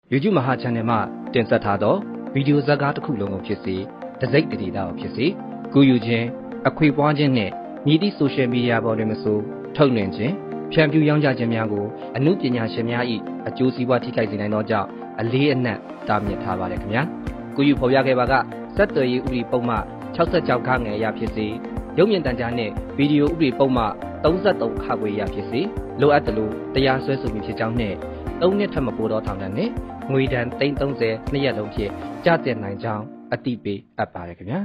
YouTube မဟာ channel မှာတင်ဆက်ထားသောဗီဒီယိုဇာတ်ကားတစ်ခုလုံးကိုဖြစ်စေတစိမ့်တည်တာကိုဖြစ်စေကူယူခြင်းအခွေပွားခြင်းနဲ့မြည်သည့် social media ပေါ်တွင်မဆိုထုတ်လွှင့်ခြင်းဖြန့်ဖြူးရောင်းချခြင်းများကိုအမှုပညာရှင်များ၏အကျိုးစီးပွားထိခိုက်စေနိုင်သောကြောင့်အလေးအနက်တားမြစ်ထားပါတယ်ခင်ဗျာကူယူဖော်ပြခဲ့ပါကဆက်သွယ်ရေးဥပဒေပုံမှ66ခန်းငယ်အရဖြစ်စေရုပ်မြင်သံကြားနှင့်ဗီဒီယိုဥပဒေပုံမှ33ခါခွေအရဖြစ်စေလိုအပ်သလိုတရားစွဲဆိုမှုဖြစ်ကြောင်းနှင့်3နှစ်ထက်မပိုသောထောင်ဒဏ်နှင့်ငွေဒဏ်330နှစ်ရက်လုံးဖြင့်ကျသင့်နိုင်ကြောင်းအတိပေးအပ်ပါတယ်ခင်ဗျာ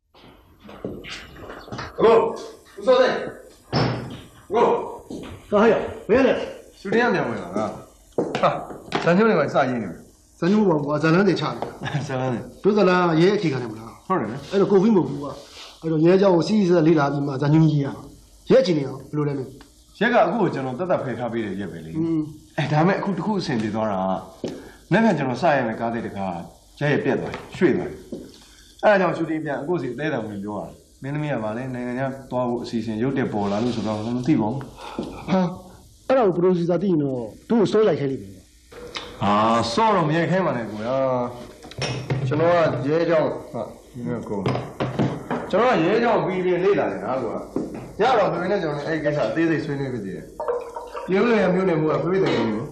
ကိုဦးစောတဲ့ကိုဟာရမင်းလည်းရှူတင်ရမြန်ဝင်လာကဟာဇန်ညုံတွေကစရင်းနေပြီဇန်ညုံဘောကဇလန်းတွေချတယ်ဇလန်းတွေတို့ဇလန်းရဲအခြေခံတယ်မလားဟုတ်တယ်အဲ့တော့ကိုဗစ်မဟုတ်ဘူးကအဲ့တော့ရဲเจ้าကိုစီးစီးဆက်လေးလာပြီးမှဇန်ညုံကြီးရရဲအခြေအနေအောင်ဘယ်လိုလဲမင်းရက်ကအခုကိုကျွန်တော်တတ်ဖယ်ထားပေးတယ်ရက်ပဲလေဒါမဲ့အခုတခုအဆင်ပြေသွားတာနေ့ကကျွန်တော်စရမယ်ကားတဲ့တကားရဲပြက်သွားရွှေ့သွားအဲ့ဒါကြောင့်ရှူတင်ပြန်အခုစီအသေးတံဝင်ပြောတာမင်းသမီးကဗာလဲနိုင်ငံခြားသွားဖို့အစီအစဉ်ရုပ်တက်ပေါ်လာလို့ဆိုတော့မသိပါဘူးဟာအဲ့ဒါကိုပရိုစီစာသိရင်တော့တို့ကိုစိုးလိုက်ခဲလိမ့်မယ်ဟာစောတော့မရိုက်ခဲပါနဲ့ကိုရာကျွန်တော်ကရဲကြောင့်ဟာဒီနေ့ကိုကျွန်တော်ကရဲကြောင့်ပြီးပြီးလေ့လာနေတာကွာရတော့သူနဲ့ကျွန်တော်အဲ့ဒီကိစ္စအသေးစိတ်ဆွေးနွေးပြီးသေးတယ်မျိုးလည်းမျိုးနဲ့မို့ကပြေးတယ်မျိုး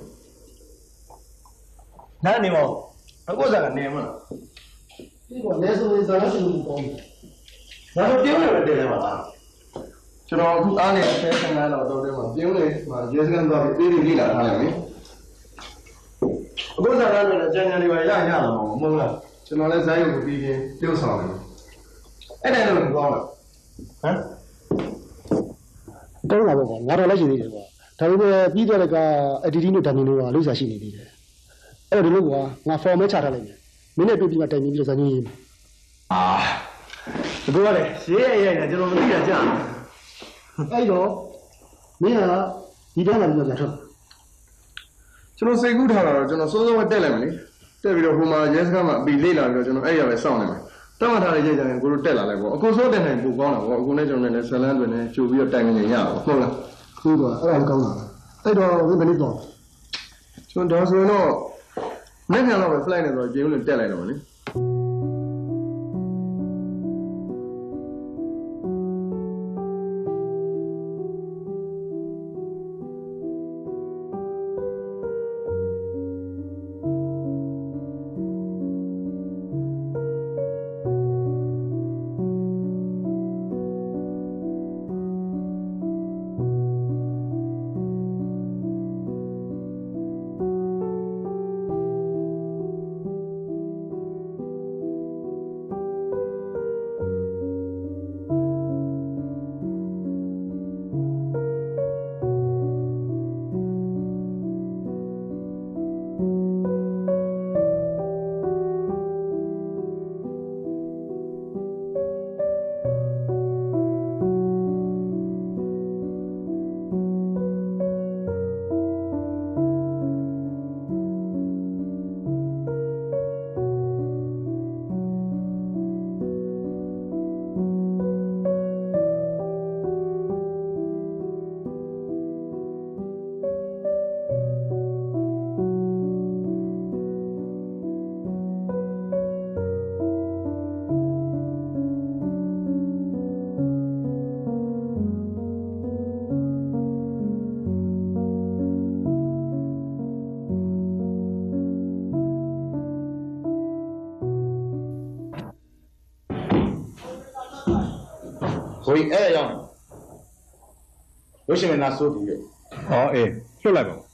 နားနေမောအခုစားကနေမလားဒီကနေဆိုရင်ဇာတ်ရှိလို့ပေါ့ဒါတော့ပြုံးနေတယ်တယ်ပါလားကျွန်တော်အခုအားနဲ့အသေးစံလာတော့တယ်မှာပြုံးနေမှာရဲစကန်တော့ပြေးပြီးလေ့လာထားလိုက်ပြီအခုစားရတယ်ကျန်ကျန်လေးပါရလာတော့မဟုတ်လားကျွန်တော်လည်းဇာတ်ရုပ်ကိုပြီးပြီးပြုံးဆောင်တယ်အဲ့ဒါလည်းမကောင်းလားဟမ်တောင်းလာပေါ့ကွာငါတော့လည်းရှိသေးတယ်ကွာဒါပေမဲ့ပြီးတော့က editing တို့ dummy တို့ကလိပ်စာရှိနေသေးတယ်အဲ့တော့ဒီလိုကွာငါ format ချထားလိုက်မယ်မင်းနဲ့တွေ့ပြီးမှတိုင်ပြီးတော့ဇာညင်းရေးဘယ်လိုလဲရေးရိုက်နေကျွန်တော်မသိတာကြာအဲ့တော့မင်းကဒီတန်းလာပြီးတော့ကြာထွက်ကျွန်တော်စိတ်ကူးထားတာတော့ကျွန်တော်စိုးစိုးတက်လိုက်မယ်လေတက်ပြီးတော့ဟိုမှာရဲစခန်းမှာအပီလေးလာပြီးတော့ကျွန်တော်အဲ့ရပဲစောင့်နေမယ်တောင်းထားတဲ့ရိုက်ကြရင်ကိုတို့တက်လာလိုက်ပေါ့အခုစိုးတက်နိုင်ပို့ကောင်းတာပေါ့အခုနဲ့ကျွန်တော်လည်းဇလန်းတွေနဲ့ကြိုပြီးတော့တိုင်နေရပါဟုတ်လားဟုတ်တော့အဲ့ဒါကောင်းတာအဲ့တော့ဘယ်နည်းတော့ကျွန်တော်ဆိုရင်တော့နေ့ညတော့ပဲ flight နဲ့ဆိုတော့ကျေဦးနဲ့တက်လိုက်တော့မယ်လေ所以哎呀，为什么拿手机的？ ဟောအေးလွတ်လိုက်ပါ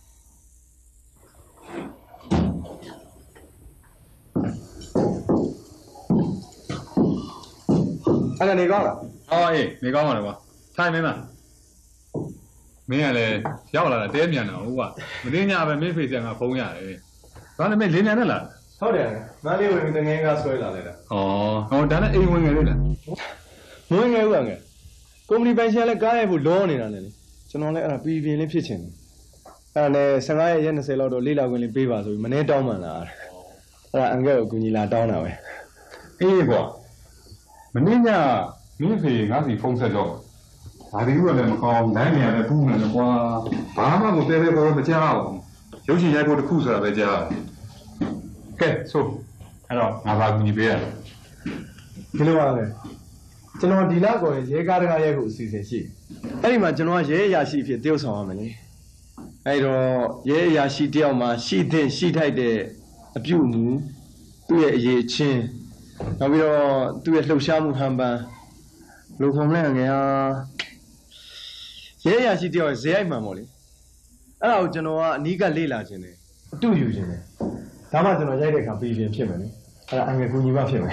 အဲ့ဒါနေကောင်းလားအေးနေကောင်းပါလေကွာထိုင်မင်းမမင်းကလည်းရောက်လာတာတဲမြန်တော့ဟုတ်ကွာမင်းညပဲမင်းဖေးဆန်ကဖုန်းရတယ်ဒါနဲ့မင်းလင်းမြန်နဲ့လားဟုတ်တယ်မန်းလေးဝင်ပြီးတငယ်ကဆွဲလာလိုက်တာဟောဒါနဲ့အိမ်ဝင်ငယ်လေးလားမဝင်ငယ်ဦးကငယ်ကုမ္ပဏီပိုင်ရှင်လည်းကားရိုက်ဖို့လောနေတာလေကျွန်တော်လည်းအဲ့ဒါပြည်ပြင်းလေးဖြစ်ချင်တယ်အဲ့ဒါနဲ့15ရက်20လောက်တော့လေးလာခွင့်လေးပေးပါဆိုပြီးမနေ့တောင်းမှလာအဲ့ဒါအန်ကဲကိုအကူညီလာတောင်းတာပဲအေးကွာမနေ့ညမင်းဖေငါစီဖုန်းဆက်တော့ဒါဒီကလည်းမကောင်းနိုင်နေရတယ်ပူးနေတယ်ကွာဘာမှမတဲပဲပေါ်မကြားအောင်ရုပ်ရှင်ရိုက်ဖို့တခုဆိုတာပဲကြားကဲဆိုအဲ့တော့ငါဘာကူညီပေးရလဲဒီလိုပါလေကျွန်တော်ဒီလောက်ကိုရဲကားတကားရဲကိုအစီအစဉ်ရှိအဲ့ဒီမှာကျွန်တော်ကရဲအရာရှိအဖြစ်တယောက်ဆောင်ရမယ်လေအဲ့တော့ရဲအရာရှိတယောက်မှာရှိတဲ့ရှိထိုက်တဲ့အပြုအမူသူ့ရဲ့အရေးချင်းနောက်ပြီးတော့သူ့ရဲ့လှုပ်ရှားမှုဟန်ပန်လိုခေါ်မလဲငယ်ဟာရဲအရာရှိတယောက်ရဲ့ဇေယိုက်မှန်ပေါ့လေအဲ့ဒါကိုကျွန်တော်ကအနီးကလေ့လာခြင်းတယ်အတူယူခြင်းတယ်ဒါမှကျွန်တော်ရိုက်တဲ့အခါပြီးရင်ဖြစ်မယ်လေအဲ့ဒါအငယ်ကူညီမှဖြစ်မယ်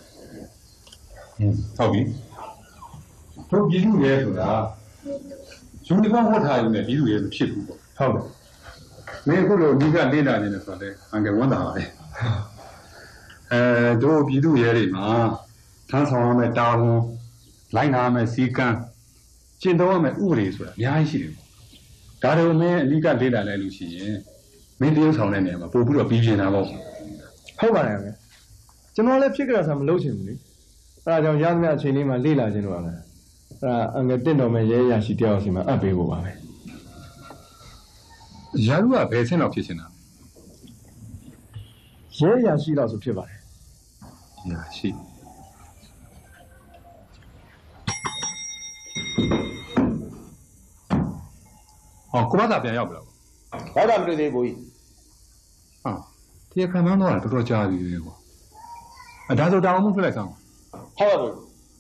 ဟုတ်ပြီတို့ပြည်သူရဲဆိုတာယူနီဖောင်းဝတ်ထားရင်လည်းပြည်သူရဲမဖြစ်ဘူးပေါ့ဟုတ်တယ်မင်းအခုလိုအဓိကလေ့လာနေတယ်ဆိုတော့လေအငယ်ဝန်တာပါလေတို့ပြည်သူရဲတွေမှာထမ်းဆောင်ရမယ့်တာဝန်လိုက်နာရမယ့်စီကံကျင့်သုံးရမယ့်ဥပဒေဆိုတာအများကြီးရှိတယ်ဒါတွေမင်းအဓိကလေ့လာလိုက်လို့ရှိရင်မင်းတရုပ်ဆောင်တဲ့နေရာမှာပို့ပြီးတော့ပြီးပြင်းတာပေါ့ဟုတ်ပါတယ်ခင်ဗျကျွန်တော်လည်းဖြစ်ကြတာဆိုမလုပ်ချင်ဘူးလေအဲ့ဒါကြောင့်ရသမျှအချိန်လေးမှာလေ့လာခြင်းတော့ပါမယ်အဲ့ဒါအငယ်တင့်တော်မဲ့ရဲရရှိတယောက်စီမှာအပ်ပေးဖို့ပါပဲရာလူကဘယ်ဆင့်တော့ဖြစ်နေတာရဲရရှိတော့ဆိုဖြစ်ပါတယ်ရရှိဟောကိုမသာပြန်ရောက်ပြီလားရောက်တာမတွေ့သေးဘူးကြီးဟာတရားခံမှန်းတော့တော်တော်ကြာပြီလေကွာဒါဆိုတောင်းမှုဖြစ်လိုက်စမ်းဟုတ်ပါဘူး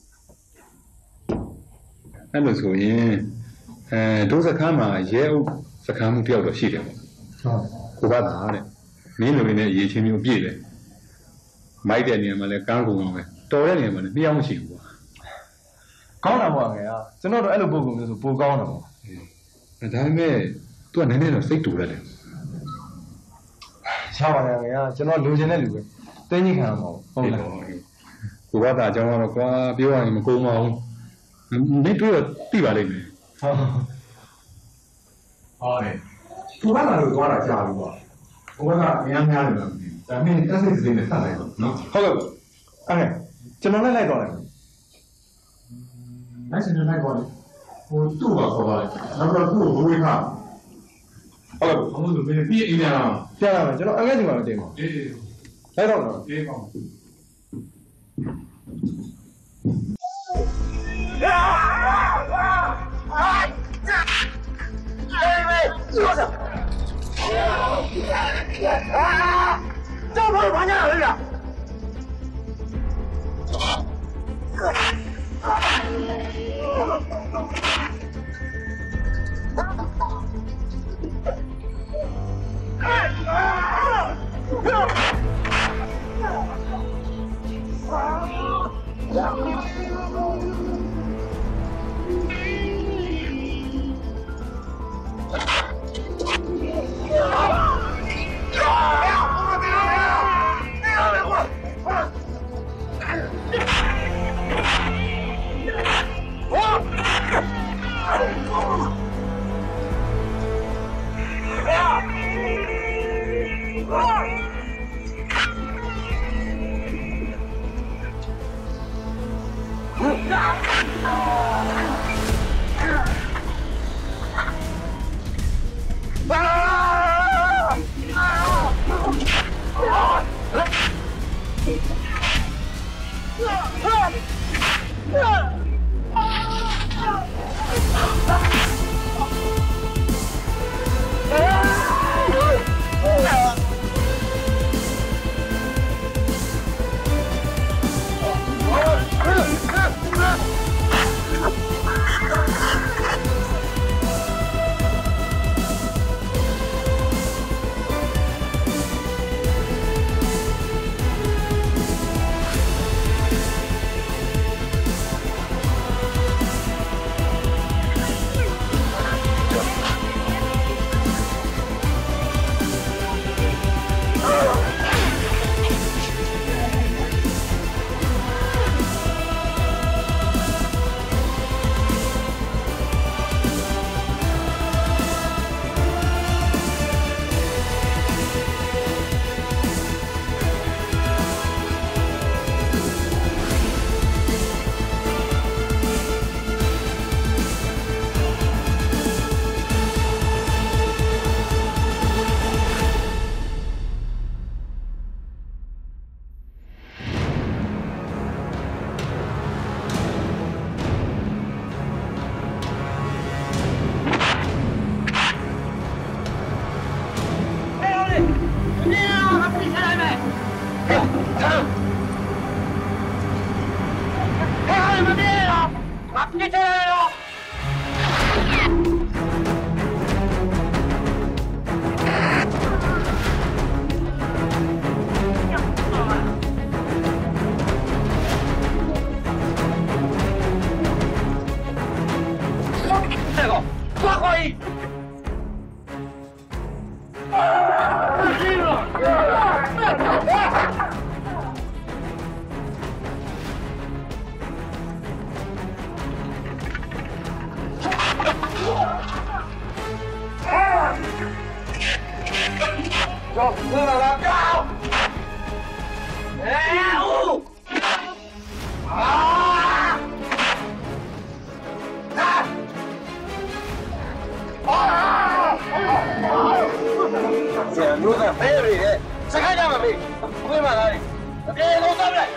အဲ့လိုဆိုရင်ဒုစခန်းမှာရဲအုပ်စခန်းမှုတယောက်တော့ရှိတယ်ပေါ့ကိုဘာသာတဲ့မင်းလိုနေရေချင်းမျိုးပြည့်တယ်မိုက်တဲ့နေရာမှာလည်းကန်းကုန်အောင်ပဲတော်တဲ့နေရာမှာလည်းမပြောင်းမရှိဘူးကွာကောင်းတာပေါ့ငယ်ကျွန်တော်တို့အဲ့လိုပုံမျိုးဆိုပိုကောင်းတာပေါ့ဒါပေမဲ့သူကနည်းနည်းတော့စိတ်တူရတယ်ရပါတယ်ငယ်ကျွန်တော်လိုချင်တဲ့လူပဲတင်းကြီးခံရမှာဟုတ်လားကိုဘာသာအကြောင်းကတော့ကွာပြောရရင်မကုန်ပါဘူးနေတွေ့တော့သိပါလိမ့်မယ်ဟုတ်တယ်ကိုဘာသာလို့သွားတာကြာပြီပေါ့ကိုဘာသာအများများတယ်လို့ဒါမင်းတက်စိတ်စိတ်နဲ့ဆက်လိုက်တော့နော်ဟုတ်ကဲ့အဲ့ကျွန်တော်လည်းလိုက်တော့လိုက်နိုင်စင်လိုက်ပါလေဟိုသူ့ပါခေါ်ပါလေနောက်တော့သူ့ကိုဝေးခါဟုတ်ကဲ့ဘုံလို့ပြည့်အင်းရအောင်ပြရမယ်ကျွန်တော်အငဲ့စီမှာမတင်ပါဘူးအေးလိုက်တော့တော့အေးကောင်း这不是玩家儿子。 你们别了，我别进来了。这个抓可以。走，过来了，走！哎呜！啊！来！啊！这路上没有人，谁看见了没？回马来，别弄上来。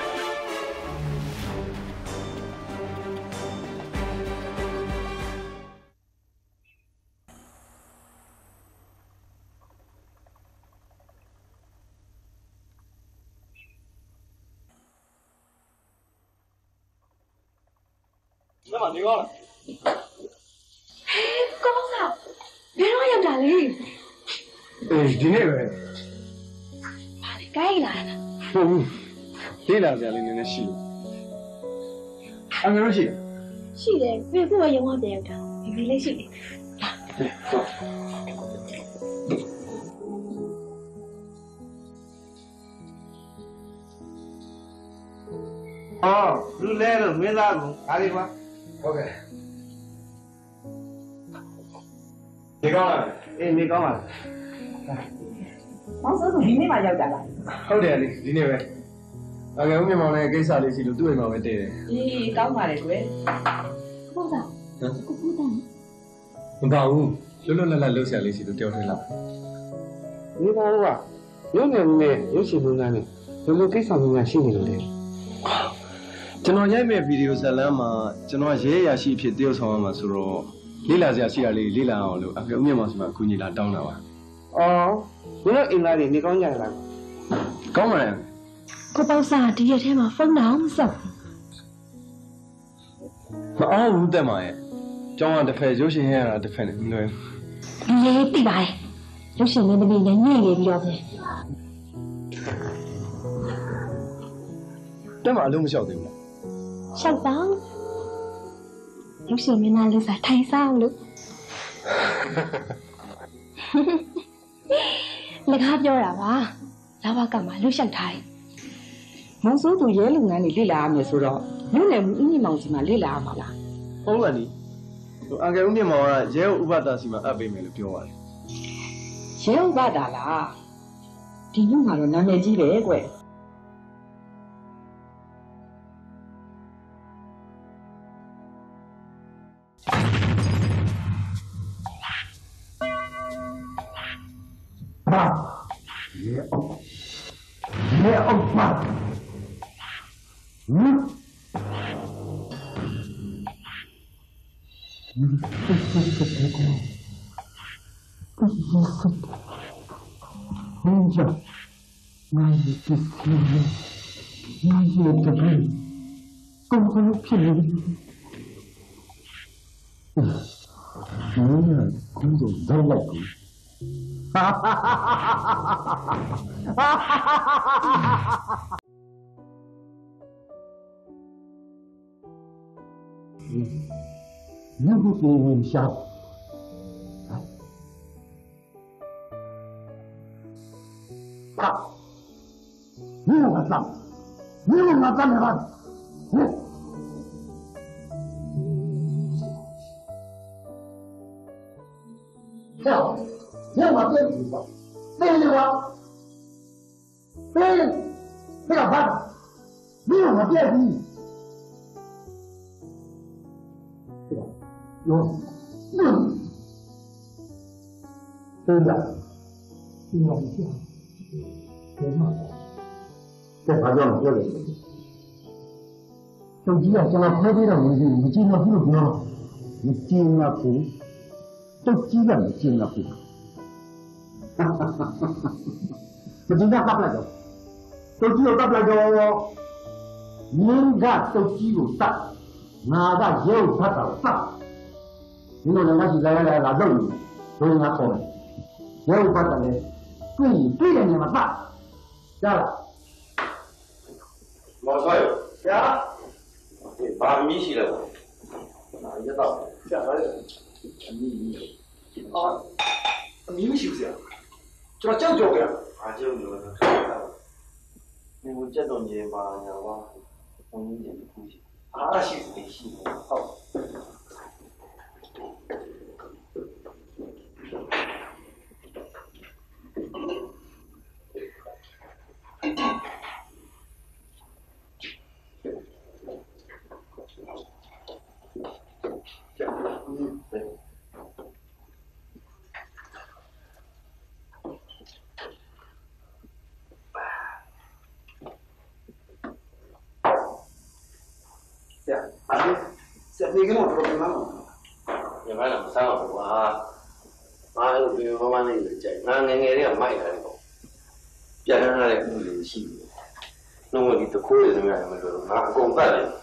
那么你讲了？ 哎，高嫂，别让我讲哩。 哎，今天呗。 妈的，该来了。 这两天里面洗，俺们洗。 是的，别给我眼光别看，你没来洗。 哦，你来了没啥工，哪里吧 OK。你講啦？ 哎，你講嘛？ 我手同你買有得啦。 ဟုတ်တယ်လေဒီနေ့ပဲ။အငယ်ဦးမြမောင်နဲ့ကိစ္စလေးရှိလို့သူ့အိမ်မှာပဲတည်တယ်咦，搞埋嚟ကွယ်。 高嫂，我不懂。 ။မပါဘူး။လွတ်လွတ်လပ်လပ်လှုပ်ရှားလေးရှိလို့ပြောနေလား你講話，有年咩有時候呢，有冇幾十年ရှိနေလို့လေ။ကျွန်တော်ရိုက်မဲ့ဗီဒီယိုဇာတ်လမ်းမှာကျွန်တော်ရဲရရှိဖြစ်တရုပ်ဆောင်ရမှာဆိုတော့လေးလာစရာရှိတာလေးလေးလာအောင်လို့အငယ်ဦးမြမောင်စီမှာအကူညီလာတောင်းတာပါ哦，你那應該你講ကြ啦。 ။ကောင်းပါရဲ့ကိုပေါ့စာဒီရက်ထဲမှာဖုန်းတော့မဆက်။မအောင်ဘူးတက်မှာရဲ့။ကျောင်းကတစ်ဖက်ရုပ်ရှင်ရတာတစ်ဖက်နဲ့မလွယ်ဘူးဘူး။ရေးပြပါရဲ့။ရုပ်ရှင်မင်းသမီးလည်းညှိနေပြီးတော့ပဲ။တက်မှာအလုံးမလျှောက်သေးဘူးလား။ရှောက်ပါ။ရုပ်ရှင်မင်းသားလေးစားထိုင်စားလို့လက်ကားပြောတာပါ။လာဘကမှလှုပ်ရှောက်ထားတယ်မောင်စိုးသူရဲလုပ်ငန်းတွေလေ့လာရမယ်ဆိုတော့မြို့နယ်ဦးမြင့်မောင်စီမှာလေ့လာရမှာလား။ဟုတ်လားနီ။အငယ်ဦးမြမောင်ကရဲဥပဒါစီမှာအပ်ပေးမယ်လို့ပြောပါတယ်ရဲဥပဒါလားဒီမြို့မှာတော့နာမည်ကြီးပဲကွယ်那不给你下。你有我脏，你有我脏的吧？跳，你我别比吧，对的吧？对，这个办法，你有我别比。 有，真的，你要不这样，别骂我，这他叫别人。手机啊，将来拍这张东西，你尽量不要，你尽量不，都尽量你尽量不。哈哈哈哈哈！我今天发不了， 都只有大不了叫人家都只有大，哪个有他到大？你说人家是来肉你，所以人家好了，有他的嘞，对人家嘛大，知道吧？ 毛少爷，呀，对，把米起来了，哪一道？下来了，米啊，米是不是？这个叫叫的。啊，就有的。你我这种人吧，呀，我一点不顾忌，啊，是得是好。对。你跟我说干嘛嘛？你买那么三个多啊？啊，有别慢慢的在，那你要买来的，别让那个不联系，那我你都可以怎么样？那公办的，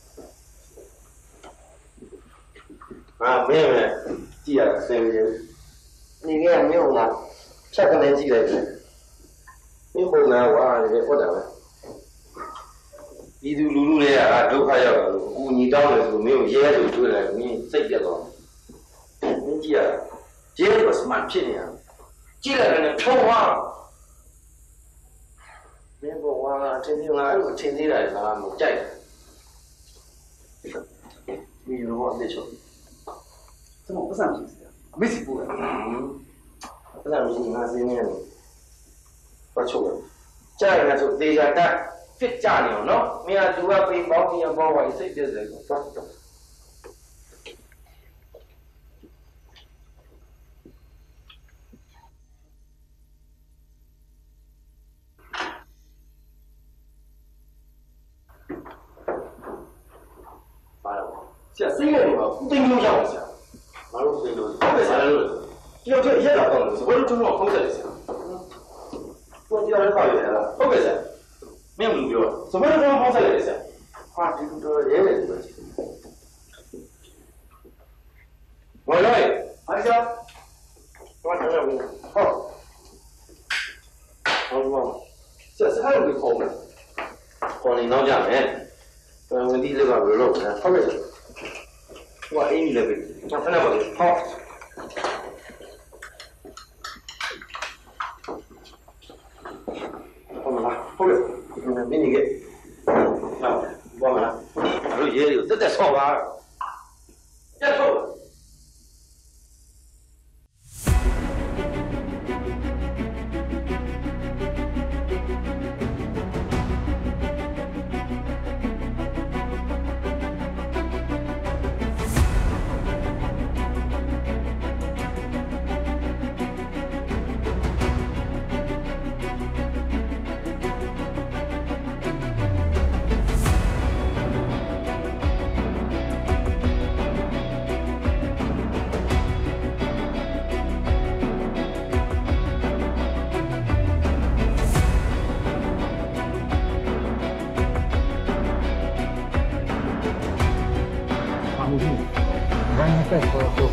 啊，没有，第二是，你看没有呢，下个年纪来的，你后来我咋了？你都露的啊，都快要了。你到的时候没有烟就出来，你这些个，你记啊，这个是蛮便宜啊，这个人抽啊，没不哇，天天来我天天来拿木债，你有话没抽，怎么不上平时的？没事不的，不上平时那是那样，我抽了，这个就这家单。fit 家了喏，明天就要背包，明天包完一岁就是走。哎呦，这谁来的嘛？真有样子，哪有真有？我为啥来了？要这一老公是，我都中了风水的。我第二天到月了，我为啥？没有目标，什么地方放出来的噻？啊，这个也没关系。我来，阿香，我看看没有。好，好嘛，这是还有个好嘛？好，你老家没？我你这个肉肉呢？好嘞。我给你那个，我看看吧。好。好嘛，好嘞。给你给，那我们了，我说也有，这在烧吧，别抽了。 再说说。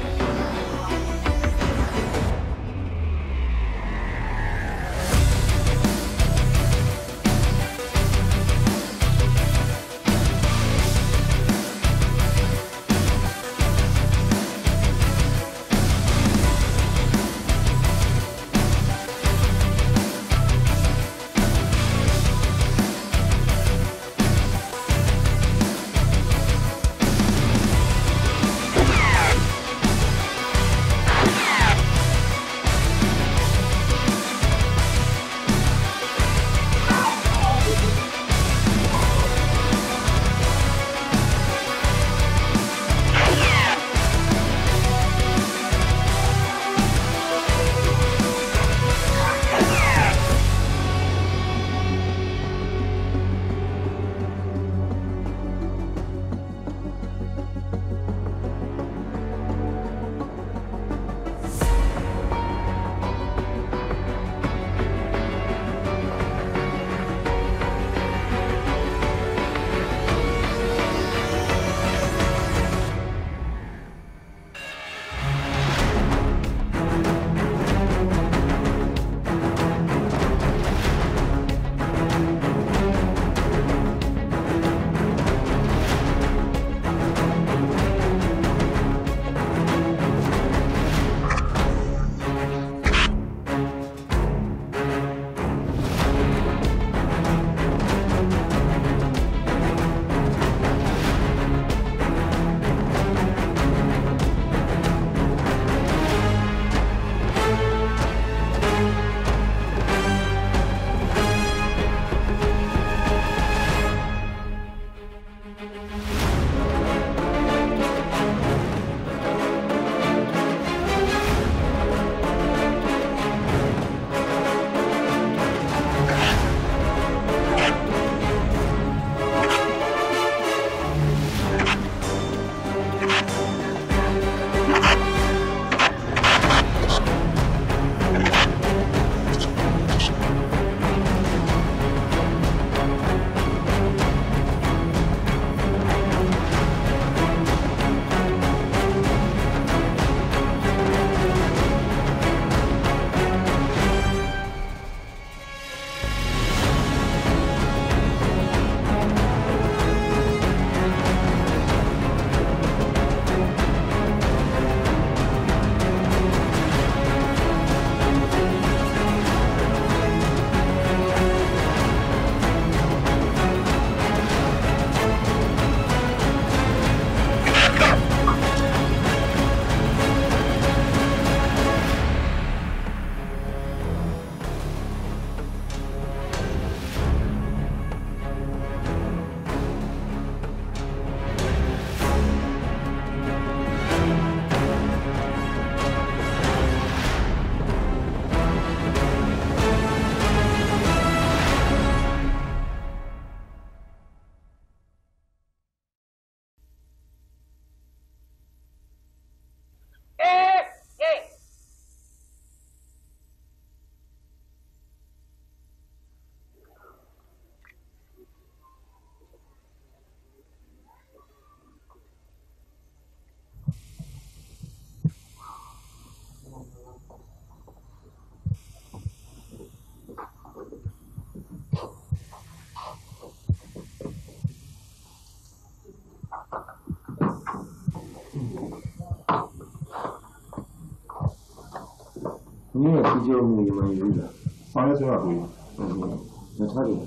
你也不叫我你们有的， 放在这边可以。 那差点。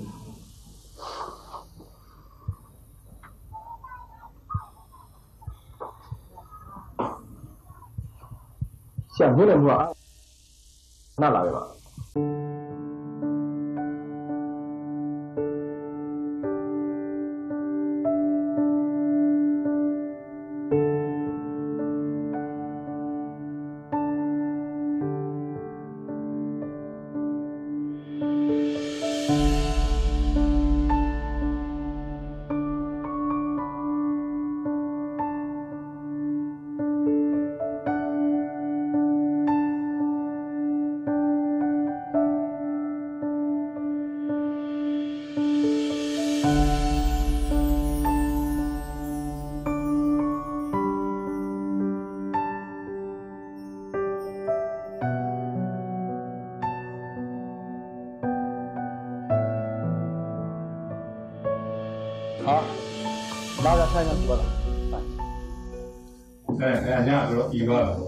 想回来不啊？那来吧。 拿着看上多了。 哎，伢说一个了。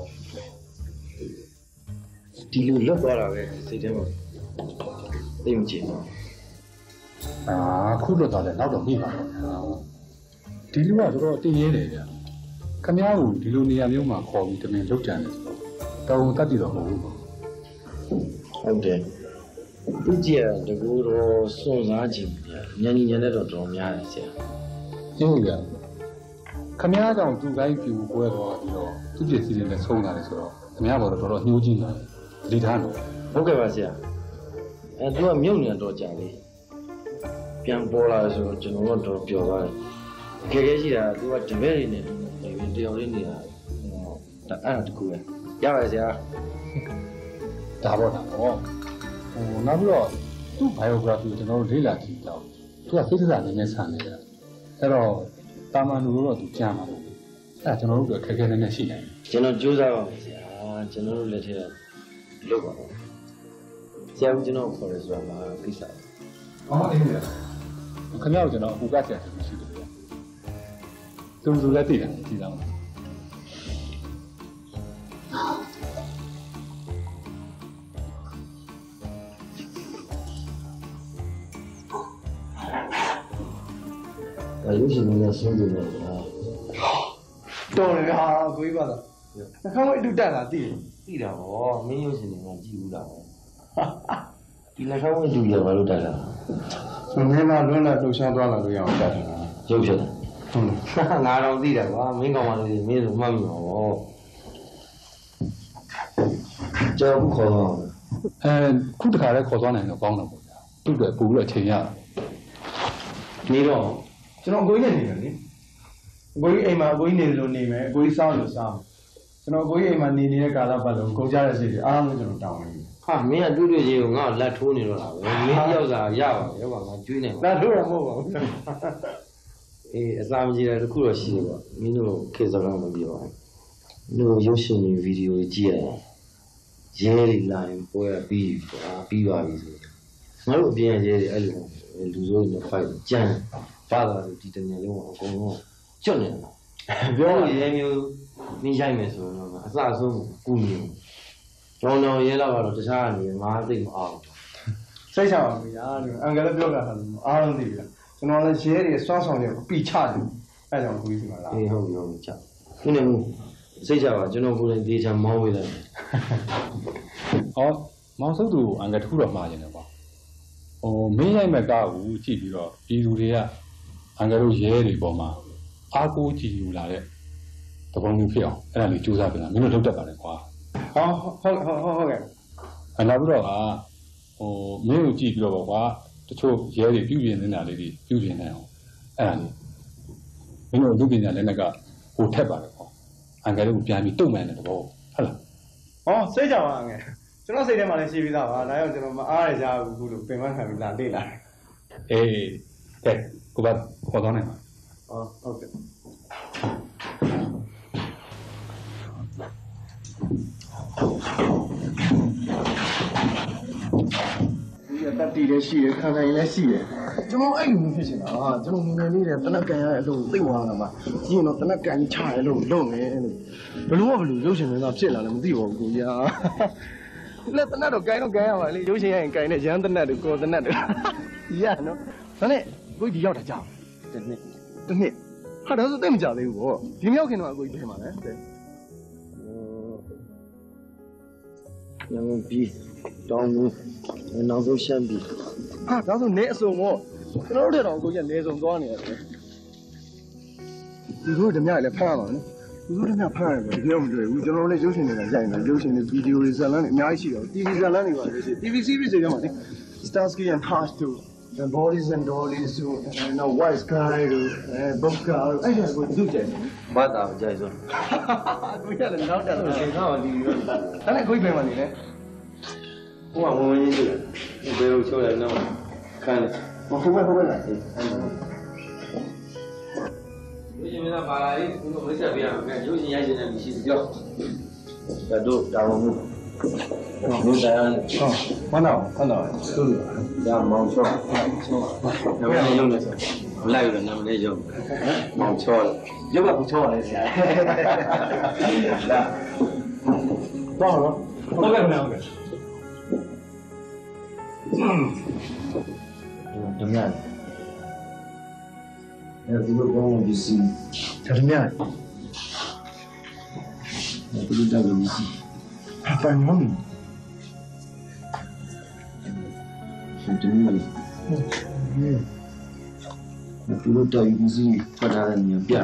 ဒီလိုလွတ်သွားတာပဲစိတ်ထဲမှာသိမကြည့်ဘူးခုလွတ်သွားတယ်နောက်တော့မိပါတော့ဗျာဒီလူကတော်တော်တင်းရဲတယ်ဗျာခမ ्या ကိုဒီလိုနေရာမျိုးမှာခေါ်ပြီးတမင်လုတ်ကြတယ်ဆိုတော့တော်ုံတက်တည်တော့မဟုတ်ဘူးပေါ့ဟုတ်တယ်သူကြည့်ရတကူတော့စွန့်စားခြင်းညဉ့်ညဉ့်နဲ့တော့တော်များတယ်ဆရာဟုတ်ဗျာခမ ्या ကြောင့်သူ့ကိုင်းပြူပွဲတော့ပြီးတော့သူ့ပြည့်စည်တွေနဲ့ဆုံးလာတယ်ဆိုတော့ခမ ्या ဘော်တော့တော်တော်ညှိုးကြည့်နေတယ်ဒီထားတော့ဟုတ်ကဲ့ပါဆရာသူကမြုပ်နေတော့ကြာလေပြန်ပေါ်လာဆိုကျွန်တော်တို့တော့ပျော်သွားတယ်အခဲခဲရှိတာသူကတပည့်တွေနဲ့တယောက်လေးနေတာဒါအဲ့ဒါတကူပဲရပါဆရာဒါပေါ့ဒါပေါ့နောက်ပြီးတော့သူ့ biography ကိုကျွန်တော်တို့လေ့လာကြည့်တော့သူကစိတ်စားနည်းနည်းဆန်နေတယ်အဲ့တော့တာမန်လူတော့သူကြားမှာပေါ့အဲ့ဒါကျွန်တော်တို့ကခက်ခဲနေနေရှိနေတယ်ကျွန်တော်ကြိုးစားပါမယ်ဆရာကျွန်တော်တို့လက်ထက်လုပ်ပါမယ်ဆရာကကျွန်တော်ခေါ်ရဆိုတာမှာကိစ္စအေးဗျာခင်ဗျားတို့ကျွန်တော်အပူကဆရာရှိတယ်ဗျာသူလည်းသိတယ်ကြည့်သားမလားရုပ်ရှင်နဲ့ရှင်းပြနေတယ်တော်တယ်ဟာကိုကြီးပါလားနှခမ်းမအတူတက်တာသိတယ်သိတာဗောမင်းရုပ်ရှင်တွေကကြည့်ဘူးလားဒီနှခမ်းဝင်ကြည့်ရဘာလို့တက်တာဆိုမင်းကလွတ်လပ်လှူရှားသွားလာလို့ရအောင်တက်တာရုပ်ဖြစ်တယ်ဟုတ်ငါတော့သိတယ်ကွာမင်းကောင်မလေးမင်းဆိုမှတ်မိမှာဗောကြောက်ခေါ်တော့ခုတခါလဲခေါ်သွားနိုင်တော့ကောင်းတယ်ပေါ့ဗျာသူ့အတွက်ပို့ပြီးတော့ချိန်ရနေတော့ကျွန်တော်အကိုကြီးနဲ့နေတယ်လေအကိုကြီးအိမ်မှာအကိုကြီးနေလို့နေမယ်အကိုကြီးစားလို့စားကျွန်တော်အကိုကြီးအိမ်မှာနေနေတဲ့ကာလပတ်လုံးကုန်ကြတဲ့စိတ်တွေအားလုံးကျွန်တော်တောင်းနေပြီဟာမင်းကတွေ့တွေ့ချင်းကိုငါ့လက်ထိုးနေတော့တာပဲမင်းရောက်စားရပါပဲကွာငါကျွေးနေပါလက်ထိုးရမဟုတ်ပါဘူးအေးအစာမကြည့်တယ်တခုတော့ရှိတယ်ပေါ့မင်းတို့ခေတ်စကားမပြောဘူးတို့ရုပ်ရှင်တွေဗီဒီယိုတွေကြည့်ရရဲတွေလာရင်ပွဲပြီးပါပြီဆိုငါတို့အပြင်ရဲတွေအဲ့လိုလူစိုးတွေနဲ့ fight ကြမ်းပါလာဆိုဒီတနေ့လုံးအကုန်လုံးကျွတ်နေတယ်ပြောရရဲမျိုးနေရိုက်မယ်ဆိုတော့အစဆုံးကူညီကျောင်းတော်ရဲတော့တခြားအနေနဲ့ငါသိမအောင်စိတ်ချပါဘူးညာအင်္ဂလိပ်ပြောတာဆိုအားလုံးသိပြီလားကျွန်တော်လည်းရဲတွေစွမ်းဆောင်တွေပြီးချတယ်အဲ့ကြောင့်ကိုကြီးစီမှာလားအေးဟုတ်ပြီဟုတ်ပြီချခုနေမှုစိတ်ချပါကျွန်တော်ကိုယ်တိုင်တေချာမောင်းဝေးလိုက်ဟောမောင်စုပ်သူအင်္ဂါတစ်ခုတော့မှားနေတယ်ပေါ့မင်းရိုက်မဲ့ကားကိုကြည့်ပြီးတော့ပြည်သူတွေကအင်္ဂါတို့ရဲတွေပေါ်မှာအားကိုးကြည့်ယူလာတဲ့သဘောမျိုးဖြစ်အောင်အဲ့ဒါလေးစူးစမ်းပြန်လာမင်းတို့လုပ်တတ်ပါတယ်ကွာဟောဟုတ်ကဲ့နောက်ပြီးတော့မင်းကိုကြည့်ပြီးတော့ပေါ့ကွာတချို့ရဲတွေပြုပြင်နေတာလေးတွေပြုပြင်နေအောင်အဲ့ဒါလေးမင်းတို့လူပညာလည်းကဟိုထက်ပါတယ်ပေါ့အင်္ဂါတို့ပြန်ပြီးတုံ့ပြန်တဲ့သဘောဟုတ်လားဟောစိတ်ကြပါငယ်ကျွန်တော်စိတ်ထဲမှာလည်းရှိပြီးသားပါဒါကြောင့်ကျွန်တော်မအားရကြဘူးလို့ပင်ပန်းခံပြီးလာလေ့လာတယ်အေးကဲကိုပါခေါ်သွားနိုင်မှာဟုတ်ကဲ့ဒီတက်တီလည်းရှိတယ်ခံနိုင်လည်းရှိတယ်ကျွန်တော်အဲ့လိုမျိုးဖြစ်နေတာဟာကျွန်တော်ငယ်ငယ်လေးတည်းတနက်ကန်ရတဲ့အလုပ်သိသွားတာပါကြည့်ရင်တော့တနက်ကန်ကြီးချရတဲ့အလုပ်လုပ်မယ်လို့ဘလို့ရုပ်ရှင်တွေကဖြစ်လာလည်းမသိပါဘူးကိုကြီးဟာလက်တနတ်တော့ဂိုင်းတော့ဂိုင်းရပါလေရုပ်ရှင်ရရင်ဂိုင်းနဲ့ရန်တနတ်တို့ကိုတနတ်တို့ရနော်ဒါနဲ့ကိုကြီးဒီရောက်တာကြောက်တစ်နှစ်ဟာဒါဆိုတိတ်မကြသေးဘူးဗောဒီမြောက်ခင်တော့အကိုကြီးပြင်ပါလဲရန်ကုန်ပြည်တောင်းဘူးနောက်ဆုံးရှမ်းပြည်ဟာဒါဆိုနေအစုံဗောကျွန်တော်တို့တော့အကိုကြီးကနေစုံသွားနေရတယ်ဒီလိုဓမြလည်းဖမ်းရပါနော်ဒီလိုဓမြဖမ်းရတယ်တကယ်မတွေ့ဘူးကျွန်တော်လည်းရုပ်ရှင်တွေကရိုက်နေရုပ်ရှင်တွေဗီဒီယိုတွေဇာတ်လမ်းတွေအများကြီးရှိတော့ TV ဇာတ်လမ်းတွေပါလို့ရှိရင် TV series တွေထဲမှာ Starsky and Hutch တို့ The Bodies and Dollies တို့နောက် White Sky တို့Boca တို့အဲ့ဒါကိုသူ့ကြိုက်တယ်ဘာသာကြိုက်ဆိုကိုရလည်းနောက်တက်ဆိုသင်္ခါပါ TV တော့ဒါနဲ့ကိုကြီးပြန်ပါနေလေဟိုကဝင်ဝင်ကြီးဘယ်လိုချိုးလဲနော်ခန်းဟုတ်ပါလားဒီမင်းသားပါလာရေးဘုံမိတ်ဆက်ပြရမယ်ရုပ်ရှင်ရိုက်နေတဲ့လူရှိသပြောဒါတို့တာဝန်မှုဘုရားဟုတ်တော့သူ့ဒါမောင်ချောနာမည်ရုံနဲ့ဆိုမလိုက်ဘူးနာမည်ရုံမောင်ချောရုပ်ကဘူးချောပါလေဆရာလာတော့ဟုတ်ကဲ့ခင်ဗျာဟုတ်ကဲ့ဓမြအဲဒီလိုကောင်းလို့စီဓမြဒီလိုတောက်လို့စီပန်မွန်ဒီလိုဒီလိုတောက်လို့စီဖတ်ထားတဲ့ညပြ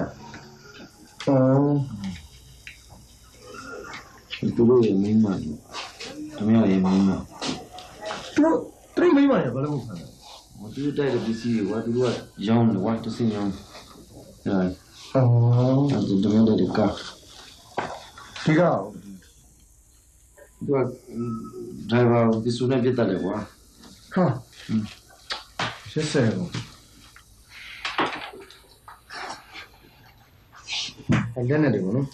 ဒီလိုရဲ့မင်းမဓမြရဲ့မင်းမတို့တိတ်မိမရဘာလို့မဖမ်းသူတို့တိုက်တဲ့ပစ္စည်းတွေသူတို့ကရောင်းတယ်တစ်စင်းရောင်းအဲဒီဒမန်တဲ့ကာဒီကသူကဒရိုင်ဘာဒီစုနဲ့ပြတ်တယ်ကွာဟာရှက်ဆဲဘူးအဲ့ဒါနဲ့တယ်နော်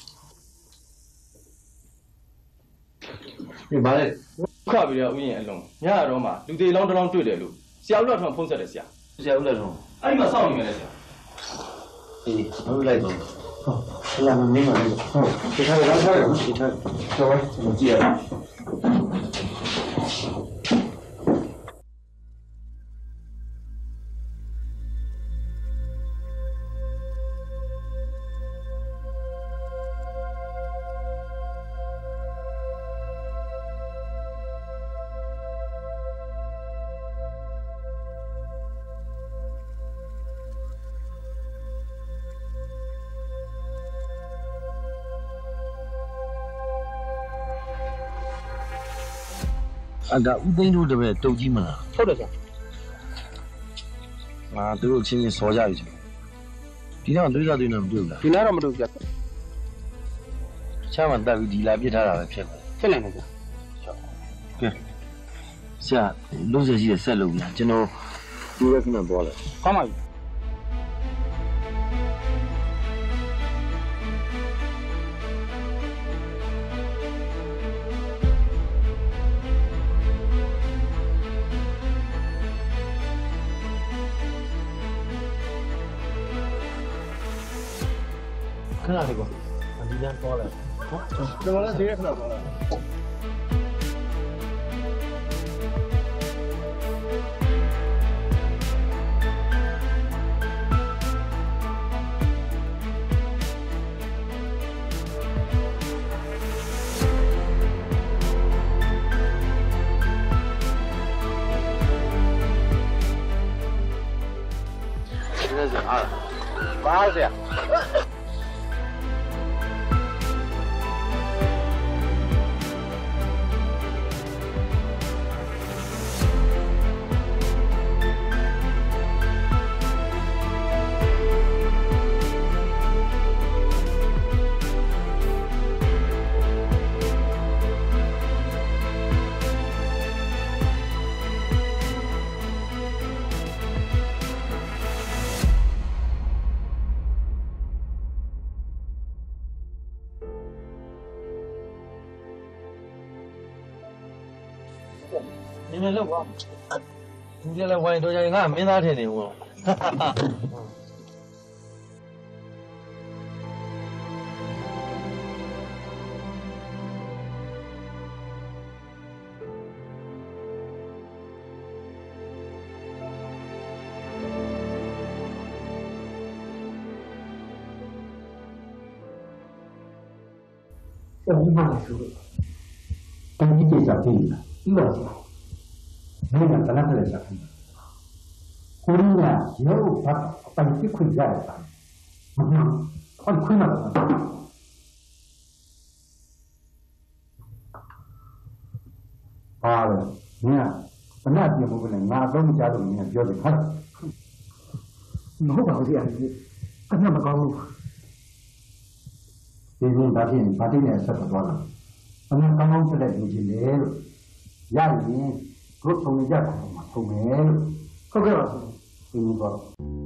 ဒီဘာလဲခါပြီးတော့ဥယျာဉ်အလုံးညတော့မှလူသေးလောင်းတစ်လောင်းတွေ့တယ်လို့ဆရာဦးလောက်ထောင်ဖုံးဆက်တယ်ဆရာဦးလက်တော့အဲ့ဒီမှာစောင့်နေမယ်လေဆရာအေးဟုတ်လိုက်တော့ဟုတ်လာမင်းမလေးဟုတ်ဒီထားရထားရဒီထားတော့ကျွန်တော်ကြည့်ရအောင်အဲ့ဒါဥသိန်းတို့တပည့်တုတ်ကြီးမလားဟုတ်တယ်ဆရာသူတို့ချင်းချင်းစောကြပြီဒီတော့တွေးစားတွေးနေမတွေ့ဘူးလားဒီနားတော့မတွေ့ဘူးဆရာချမ်းမှတက်ပြီးဒီလာပြစ်ထားတာပဲဖြစ်တယ်ဖြစ်နိုင်တယ်ဆရာကဲဆရာလုံးစရှိတဲ့ဆက်လုပ်ပြန်ကျွန်တော်ဒီရက်ခဏသွားလိုက်ကောင်းပါပြီခဏလေးကွာဒီလမ်းပေါ်လာဟုတ်ကျွန်တော်လည်းဒီရက်ခဏပေါ်လာပါဆရာ你们乐不？你这来玩多少？俺没哪天的我。 你妈来说，等你这小弟弟，你老讲，你俩咱俩过来小弟弟，姑娘有他把你亏下来了，我讲，把你亏了。啊了，你看，本来节目不能，俺咱们家都没标准看，没搞这样子，跟他们搞。最近把这件事不多了，我们刚刚出来就进来了，家里各种的家伙嘛都没了，好个老师，给你说。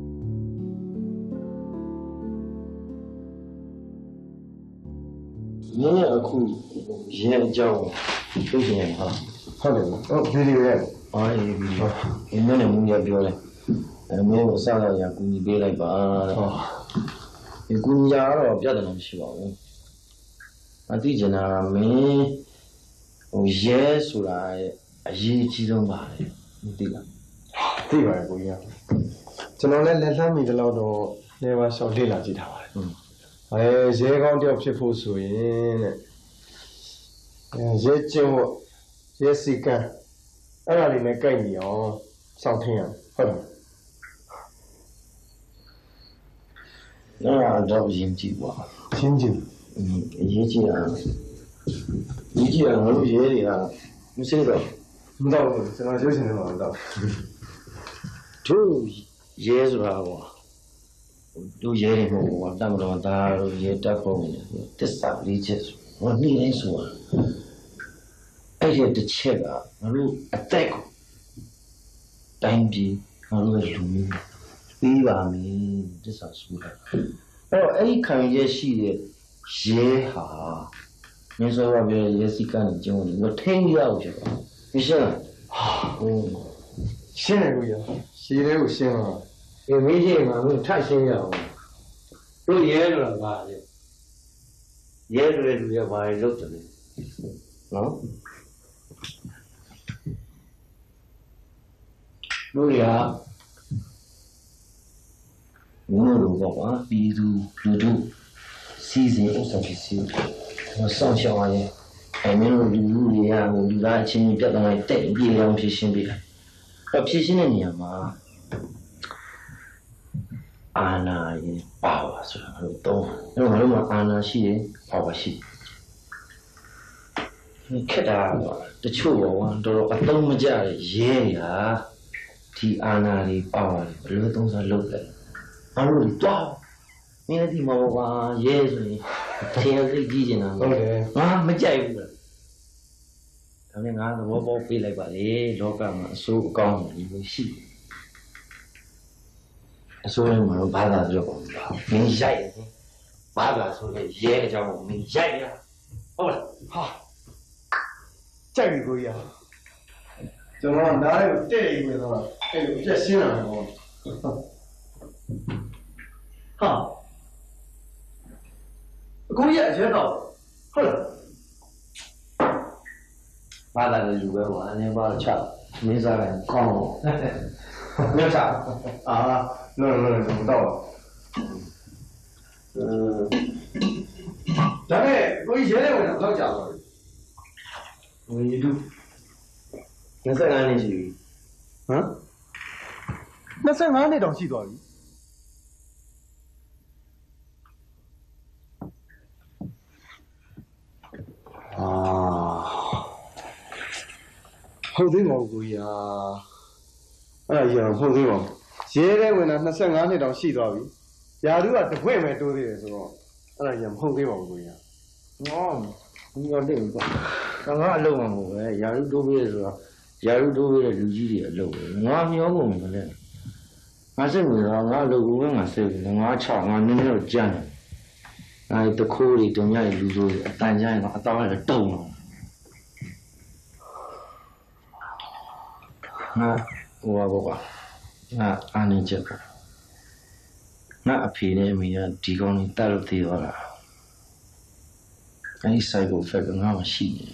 你那苦也叫有钱哈， 好的，对对对， 哎，你那的木也标嘞，没有啥个也姑娘别来吧，你姑娘家了别的东西吧，啊，对着呢没，我也出来也几种吧嘞，你对了， 对吧，姑娘，ကျွန်တော်လည်းလက်လှမ်းမိတဲ့လောက်တော့နေပါရှောက်လေ့လာကြည့်ထားပါတယ်ရဲကောင်းတယောက်ဖြစ်ဖို့ဆိုရင်တဲ့ရဲကျင်းဖို့ရဲစီကံအဲ့ဒါလေးနဲ့ကြိုက်နေအောင်စောင့်ထင်းရဟုတ်တယ်那这不应急吧？ 应急。 应急啊！应急啊！我爷爷啊，你谁的？ 唔到，ကျွန်တော်ရုပ်ရှင်ထဲမှာမ到。 တို့ရဲဆိုတာကွာတို့ရဲတွေမဟုတ်ဘူးကွာတမတော်သားတို့ရဲတက်ဖို့နေတယ်တစ္ဆာလေးချက်ဆိုဟောနေနေဆိုတာအဲ့ဒီတစ်ချက်ကငါတို့အသက်ကိုတိုင်းပြည်ငါတို့ရဲ့လူမျိုးပြီးပါမယ်တစ္ဆာဆိုတာအဲ့တော့အဲ့ဒီခံရရှိတဲ့ရဲဟာမင်းဆိုရပြရဲစီကနေကျုံးနေထိန်းရအောင်ဖြစ်သွားမရှင်းလားရှင်းတယ်ကိုရရှင်းတယ်ကိုရှင်းပါဒီမင်းကြီးကငါထပ်ရှင်းရအောင်တို့ရဲလို့လားပါလေရဲတွေလူရပါလေလုပ်တယ်နော်တို့ရဘုံတို့ကပါပြည်သူလူတို့စီစဉ်ဥစ္စာဖြစ်စီဆောင်းချောင်းရဲအမင်းတို့လူတွေကလူသားအချင်းချင်းပြတ်သွားတဲ့ပြေအောင်ဖြစ်ရှင်းပေးတယ်ဖြစ်ရှင်းတဲ့နေရာမှာအာနာရင်ပါဝါဆိုတာလို့တော့အဲ့တော့ငါတို့မှာအာနာရှိရင်ပါဝါရှိခက်တာတချို့ဘောတော်တော်အသုံးမကျတဲ့ရဲရာဒီအာနာတွေပါဝါတွေဘယ်လိုသုံးစားလုပ်လဲအားလို့တော့မင်းဒီမှာပါရဲဆိုရင်သင်ရစိတ်ကြီးနေတာဟုတ်တယ်ငါမကြိုက်ဘူးလားဒါနဲ့ငါသဘောပေါက်ပေးလိုက်ပါလေလောကမှာအဆိုးအကောင်းတွေလို့ရှိတယ်အဆိုးရင်မလို့ဘာသာပြောပါမင်းရိုက်တယ်ဘာသာဆိုရင်ရဲအကြောင်းကိုမင်းရိုက်ရဟုတ်လားဟာကြိုက်ပြီကိုရကျွန်တော်နားလေးကိုတဲ့ရေးဝင်သွားတာအဲ့လိုအပြက်ရှင်းလာတယ်ပေါ့ဟာကိုရအရက်တော့ဟုတ်လားဘာသာလူပဲကွာအနေပါချမင်းစားတယ်ကောင်းမြတ်စာအာလောလောလောတော့ဒါနဲ့ကိုကြီးရဲတယ်ဝင်တော့ကြာပါပြီဝင်တူ25နှစ်ရှိပြီဟမ်25နှစ်တောင်ရှိသွားပြီဟုတ်သေးပါဘူးကိုကြီးအဲ့ဒါကြီးတော့ဟုတ်သေးပါဘူးရဲတဲ့ဝင်တာ25နှစ်တောင်ရှိသွားပြီယာတို့ကတပွင့်ပဲတိုးသေးတယ်ဆိုတော့အဲ့ဒါကြီးမဟုတ်သေးပါဘူးကိုကြီးငေါဒီတော့တိတ်ကွာငါအလုံးမဟုတ်ပဲယာတို့တိုးပေးတယ်ဆိုတော့ယာတို့တိုးပေးတဲ့လူကြီးတွေအလုံးပဲငါမျောကုန်မလဲငါစိတ်ဝင်တော့ငါအလုံးကငါစိတ်ဝင်ငါ6ငါနည်းနည်းတော့ကြမ်းတယ်ငါတခိုးတွေတုံညတွေလူဆိုတွေအတန်ကြရင်တော့အတောင်းရတုံတော့ငါဟိုပါကွာငါအာနေချက်ကငါအဖေနဲ့အမေကဒီကောင်းလေးတက်လို့သေးတော့လားအဲ့ဒီ cycle effect ငါမှရှိနေ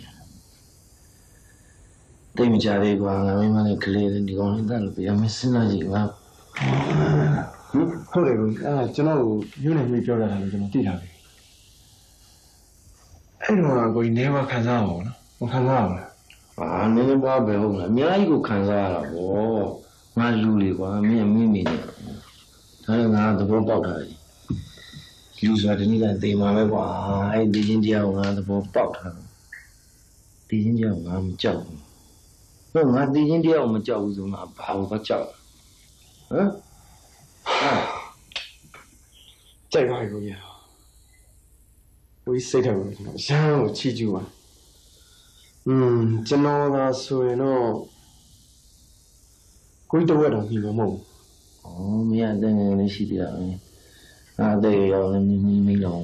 တိတ်မကြသေးကွာငါမင်းမနဲ့ကလေးလေးဒီကောင်းလေးတက်လို့ပြမစင်းလာကြီးငါဟုတ်တယ်ကိုအဲ့ဒါကျွန်တော်ကိုညွှန်းနေပြီးပြောရတာလို့ကျွန်တော်သိတာပဲအဲ့တော့ကိုကြီးနေမခံစားအောင်နော်မခံစားအောင်လားအာနည်းနည်းပါးပဲဟုတ်လားအများကြီးကိုခံစားရတာဗောငါလူလေကွာမင်းနေဒါလည်းငါသဘောပေါက်တာလေလူဆိုတာဒီနေ့ကသေမှာပဲကွာအဲ့ဒီချင်းတရားကိုငါသဘောပေါက်တာဒီချင်းတရားကိုငါမကြောက်ဘူးတော့ငါဒီချင်းတရားကိုမကြောက်ဘူးဆိုငါဘာလို့ပဲကြောက်ဟမ်ကြိုက်ပါကိုကြီးကိုကြီးစိတ်ထဲကိုရမ်းကိုချီကျူးပါကျွန်တော်သာဆိုရင်တော့ကိုကြီးတဝက်တော့ညီမမဟုတ်ဘူးမင်းအတဲ့ငယ်လေးရှိသေးတာလေငါအတဲ့ရောက်နေမိတော့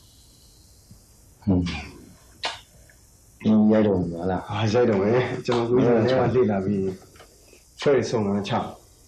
ရိုက်တော့မလားရိုက်တော့မယ်ကျွန်တော်ကိုကြီးလည်းလေ့လာပြီးဆွဲဆုံးလာချ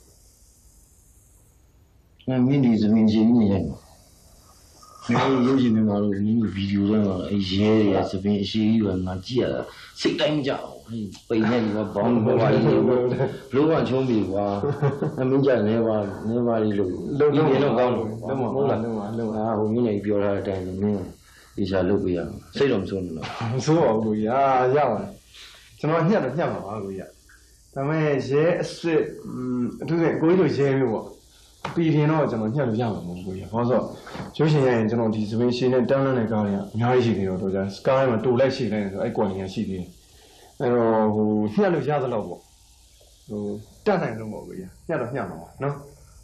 မင်းဒီသမင်ကြီးနေရိုက်မင်းရုပ်ရှင်မှာလို့နင်းဗီဒီယိုတော့အဲရဲရသမင်အရှိကြီးကငါကြည့်ရတာစိတ်တိုင်းမကြောက်ဘူးပိန်နေကဘောင်းဘောပါလေးလုံးဝချုံးပြီကွာမင်းကြနေပါလေးလို့ဒီနေ့တော့ကောင်းလို့ဟုတ်လားဟိုမင်းလည်းပြောထားတဲ့အတိုင်းမင်းဒီစားလုပ်ပြရအောင်စိတ်တော့မဆိုးဘူးနော်မဆိုးပါဘူးကိုကြီးရပါတယ်ကျွန်တော်ညှက်တော့ညှက်ပါပါကိုကြီးဒါပေမဲ့ရဲအစ်စ်အထူးသဖြင့်ကိုကြီးတို့ရဲမျိုးပေါ့ပြီးရင်တော့ကျွန်တော်ညှက်လို့ရမှာမဟုတ်ဘူးကိုကြီးဘာလို့ဆိုရုပ်ရှင်ရရင်ကျွန်တော်ဒီစပင်းရှင်းနဲ့တန်းလန်းတဲ့ကားတွေကအများကြီးရှိနေတော့ကြာစကားမှာတူလိုက်ရှိလိုက်ဆိုအဲ့ကွန်ကြီးရှိသေးတယ်အဲ့တော့ဟိုညှက်လို့ရသလောက်ပေါ့ဟိုတတ်နိုင်လို့မဟုတ်ဘူးကိုကြီးညှက်တော့ညှက်မှာပါနော်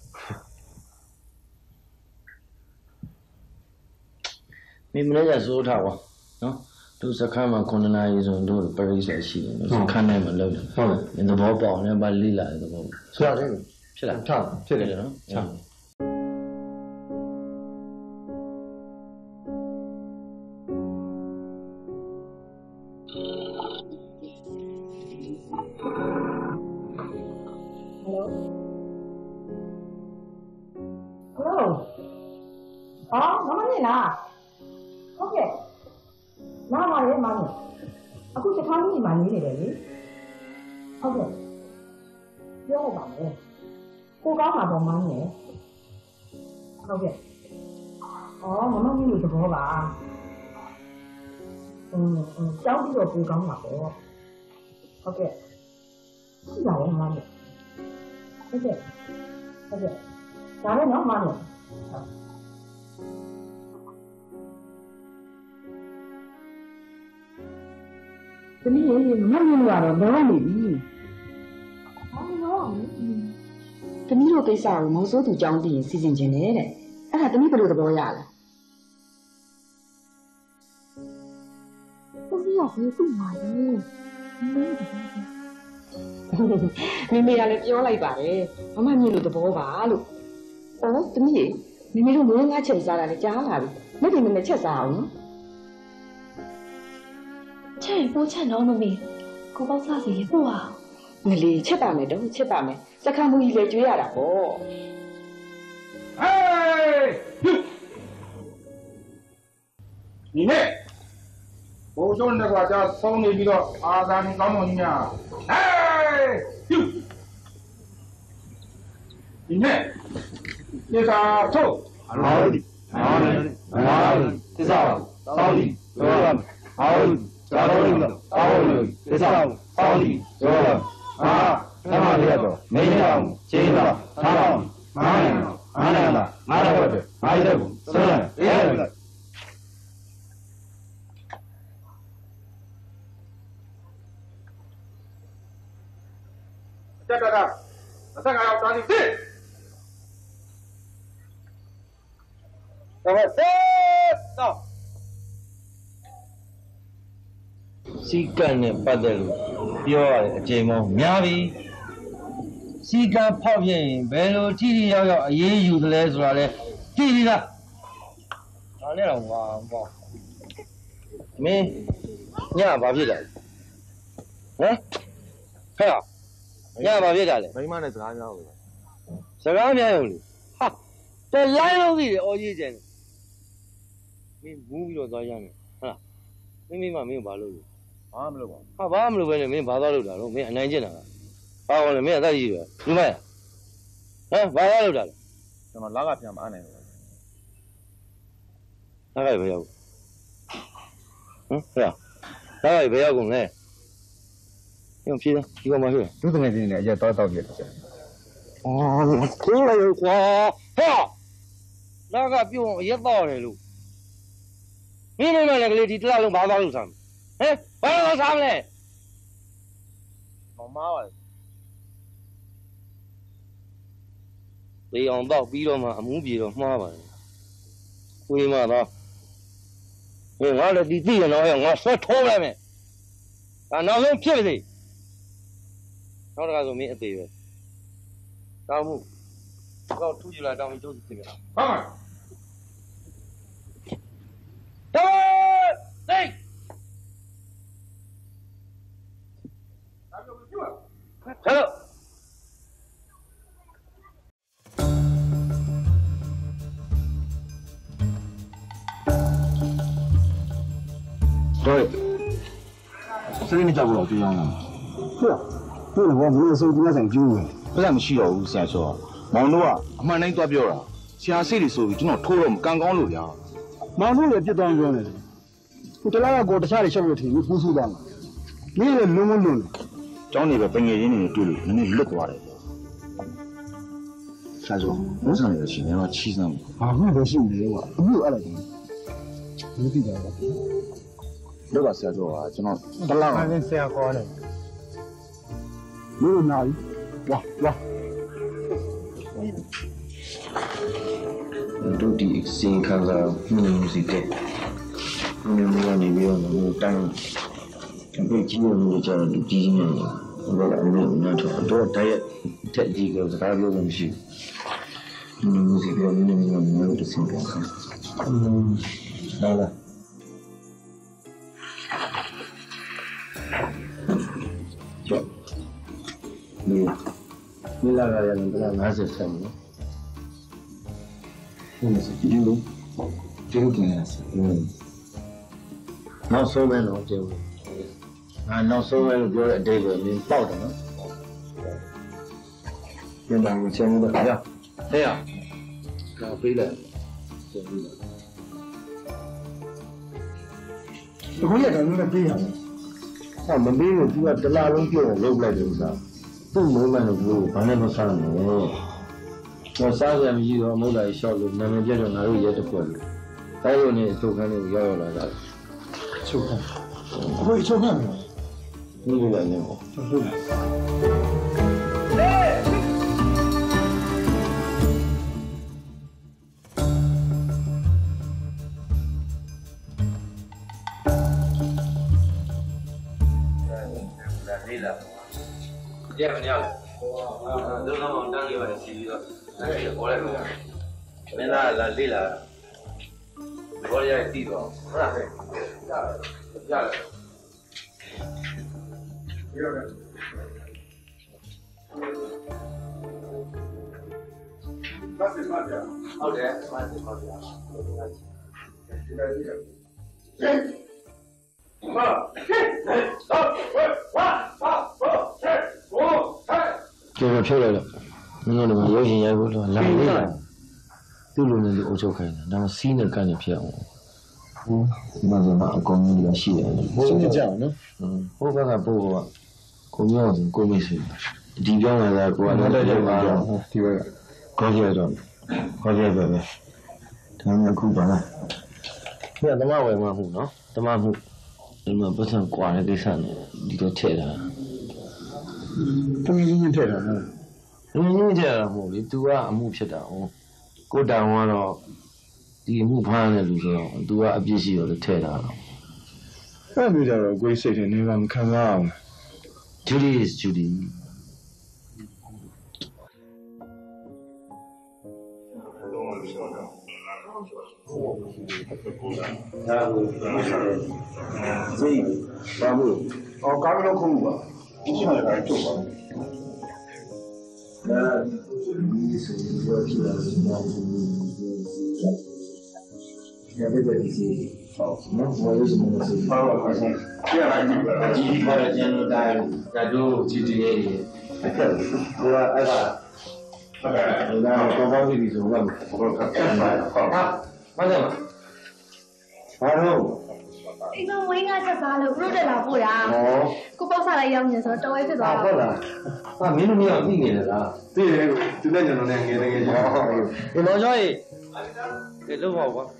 မင်းမနေ့ကစိုးထားပါနော်သူစခန်းမှာ9နာရီဆိုရင်တို့ပရိစ္ဆေရှိတယ်စခန်းထဲမှာလုပ်တယ်ဟုတ်တယ်သဘောပေါက်နေပါလိလာတဲ့သဘောဆိုရတယ်ဖြစ်လားဖြစ်တယ်နော်ချာဟုတ်ကဲ့နားပါလေမောင်အခုစခန်းကြီးမှာနေနေတယ်လေဟုတ်ကဲ့ပြောပါမယ်ကိုကောင်းမှာပေါ့မောင်ရဲ့ဟုတ်ကဲ့မမကြီးလို့သဘောပါကျောင်းပြီးတော့ကိုကောင်းမှာပေါ့ဟုတ်ကဲ့ရှိပါရဲ့မောင်ရဲ့ဟုတ်ကဲ့ဒါလည်းနော်မောင်ရဲ့သမီးရေမမမြင်ရတော့လောနေပြီ။ဘာလို့။သမီးတို့ကိစ္စကိုမောင်စိုးသူကြောင်းသိရင်စီစဉ်ခြင်းနဲ့တဲ့။အဲ့ဒါသမီးဘယ်လိုသဘောရလဲ။သမီးကဘူးသူ့မှာလေ။မိမေကလည်းပြောလိုက်ပါတယ်။မမမြင်လို့သဘောပါလို့။သမီးရေမိမေတို့မွေးငါချက်စားတာလည်းကြားလာပြီ။မင်းဒီနေ့ချက်စားအောင်နော်။ချက်ပိုးချက်တော့မမေကိုပေါ့စားစီပို့အောင်ငလီချက်ပါမယ်တော့ချက်ပါမယ်စခန်းမူကြီးလည်းကျွေးရတာပေါ့ဟေးဒီနေ့ဘိုးကျုံးနဲ့ကကြာဆုံးနေပြီးတော့အာသာနေကောင်းတော်ကြီးများဟေးပြုဒီနေ့ဒီကထုတ်အလောဒီအားနေအားသစ္စာသောင်းဒီရောအားဇာတော်ရီအောင်းလို့သစ္စာသောင်းဒီရောဓမ္မလေးတော့မင်းအောင်ရှင်းတော့သားတော်မာနတာငါတော့ငါရက်ကိုစွန့်ရဲလိုက်တက်တာအဆက်ကတော့တားစီစစ်တော့စစ်တော့စီကံနဲ့ပတ်သက်လို့ပြောရတဲ့အချိန်မှများပြီစီကံဖောက်ပြရင်ဘယ်လိုထိထိရောက်ရောက်အေးယူသလဲဆိုတာလဲသိပြီလားဒါနဲ့တော့ပေါ့မင်းညဘာဖြစ်တာလဲဟမ်ဖဲ့ညဘာဖြစ်တာလဲမိမနဲ့စကားများလို့စကားများရုံလေဟာတော်လိုင်းလို့သိတယ်အော်ကြီးကျန်မင်းမူးပြီးတော့သွားရမယ်ဟာမင်းမင်းကိုဘာလုပ်လို့ဘာမလုပ်ပါဘူးဟာဘာမလုပ်ပဲနဲ့မင်းဘာသွားလုပ်တာတော့မင်းအနိုင်ကျင့်တာဘာကောလဲမင်းအသက်ကြီးတယ်ဒီမဟမ်ဘာသွားလုပ်တာလဲကျွန်တော်လာကပြန်မအားနိုင်ဘူးလာကပဲရောက်是吧？那也不要工嘞，用皮的，一个毛皮。 都这么的呢，也到别的去。 哦，出来有花，哈，那个比我也早了路。你们那个地知道用八道路上，哎，八道上嘞，老妈了。这样到比了嘛，没比了妈吧？为嘛呢？我这地地上我说偷了没？啊，那种骗的，那这个就没对了。咱们要出去了，咱们就是这边。啊！对。Hello。 对，这里你找不到对象了。是啊，对了，我没有手机那上酒的。不然需要先说，忙碌啊，阿妈那多表了，现在的手机只能拖了刚刚录呀。忙碌也别当着呢，我这那个搞得下来小问题，你不熟的嘛？你也弄不弄？找那个本地人的对了，那你录过来。先说，我上那个去，那个骑上。啊，我不是没有啊，没有อะไรกัน你比较吧。这个先说啊，就那不浪啊。那先搞的。没有哪里。哇！ 都得先看看music的，你不要那么单，被几个人叫都几斤了，我没有那头，多太几个，大家有东西，music的没有的先看，来了。就，你那个人不知道哪是什么？那是六件事。နောက်ဆုံးပဲတော့ပြောတယ်။နောက်ဆုံးပဲလို့ပြောတဲ့အတိတ်ကိုမြင်ပေါက်တယ်နော်။ပြန်လာကိုချင်းလို့ဗျာ။ဟဲ့ရ။တော့ပြေးလိုက်။ချင်းပြီးတော့။ဒီကိုရတယ်လည်းပြေးရတယ်။ဟောမပြေးလို့သူကတလားလုံးပြုတ်အောင်လုပ်လိုက်တယ်ဥစ္စာ။သူ့မိုးမှန်လို့ပြောဘာနဲ့မဆန်းလဲ။တော့စားရမရှိတော့မဟုတ်လားရှောက်လို့နာမည်ပြတော့ငါတို့ရဲတစ်ခွက်လို့။တိုင်းရုံနဲ့ထုတ်ခန်းလေးရောက်လာတာ။ချုပ်ခန်း။အခုချုပ်ခန်းမယ်။ဒီလိုလည်းနေပေါ့။ချုပ်ခန်း။လေးလာ။ကြည့်မရလား။တို့တော့တန်းလေးပါစီပြီးတော့အဲ့ဒါပေါ်လိုက်လို့မင်းလားလေးလာဘောရည်တီးတော့ဟုတ်လားရတယ်ဟုတ်တယ်ကျွန်တော်ဖြုတ်လိုက်တော့မင်းတို့ကရုပ်ရှင်ရိုက်ဖို့တော့လာလေးလာသူ့လိုနဲ့သူအုပ်ချုပ်ခိုင်းတယ်ဒါမှစီးနဲ့ကနေဖြစ်အောင်ဒီမှာကအကောင်ကြီးကရှိတယ်ဘိုးကြီးကြောက်နော်ဟိုဘက်ကပို့ကကိုမျိုးဆိုကိုမေးစီဒီပြောင်းလာတာကိုကလည်းပြန်လာတော့ဒီဘက်ကခေါ်ရတော့ပဲဒါမှအခုပါလားဒီကဓမ္မဝယ်မှာဟုတ်နော်ဓမ္မမှုဒီမှာပတ်စံကွာတဲ့ကိစ္စနဲ့ဒီတော့ထည့်တာတမင်းကြီးထည့်တာဟုတ်တမင်းကြီးထည့်တာမဟုတ်လေ तू ကအမှုဖြစ်တာဟုတ်ကိုတောင်ကတော့ဒီအမှုဖမ်းတဲ့လူဆိုတော့ तू ကအပြစ်ရှိတော့ထည့်တာတော့အဲ့လိုကြတော့ကိုယ်စိတ်ထဲနေမှမခံစားအောင် Judy is Judy ဘာလို့ကားကတော့ခုံးပါဒီချိန်မှာလည်းထုတ်ပါဒီဆိုရင်ပြောပြတာညဘက်ဒီစီဟုတ်နော်ဘာလို့ဆိုမလဲပါပါပါဆက်ပြရလိုက်ပါဒီမှာကျန်တော့တိုင်းကတော့ကြည့်တည်းရဲ့အဲ့ဒါအဲ့ဒါဟုတ်ကဲ့ဒါတော့ကောင်းပြီဆိုတော့ဘာလို့ကတ်ပါ့ဟာမတယ်ဘာလို့အိမ်မှာဝင်းကချက်စားလို့ဘုရုတက်လာပို့တာကိုပေါ့စားလိုက်ရောက်နေဆိုတော့တော်ဝဲဖြစ်သွားတာဟုတ်လားဟာမင်းတို့မြောက်သိနေလားသိတယ်ကိုသူနဲ့ကျွန်တော်နဲ့ငယ်တယ်ငယ်ချင်းဒီမောင်ကျော်ရေကဲလုံးပါကွာ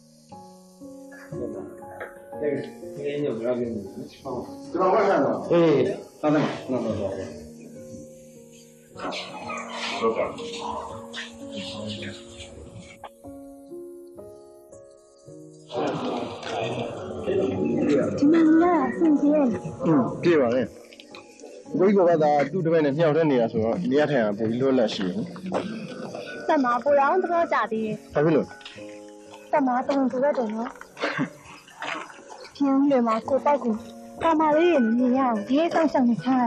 ငယ်ညောပြောပြနေဟုတ်ကျွန်တော်ကလည်းတော့အေးဟုတ်တယ်နော်ဟုတ်ပါဒီမှာလာစင်ကြီးရဲ့ပြေပါလေဘိုးကြီးကသာသူ့တပည့်နဲ့မြောက်တဲ့နေရာဆိုတော့နေရာထိုင်အောင်ပိုပြီးလွတ်လပ်ရှိတယ်တက်မှာပိုရောင်းတော့ကြသေးတယ်ဘာဖြစ်လို့တက်မှာတုံတူရတယ်နော်ပြင်းလေမှာကိုပေါ့ကိုကာမလေးရဲ့မြင်ရအောင်ဒီကောက်ဆောင်နေချာ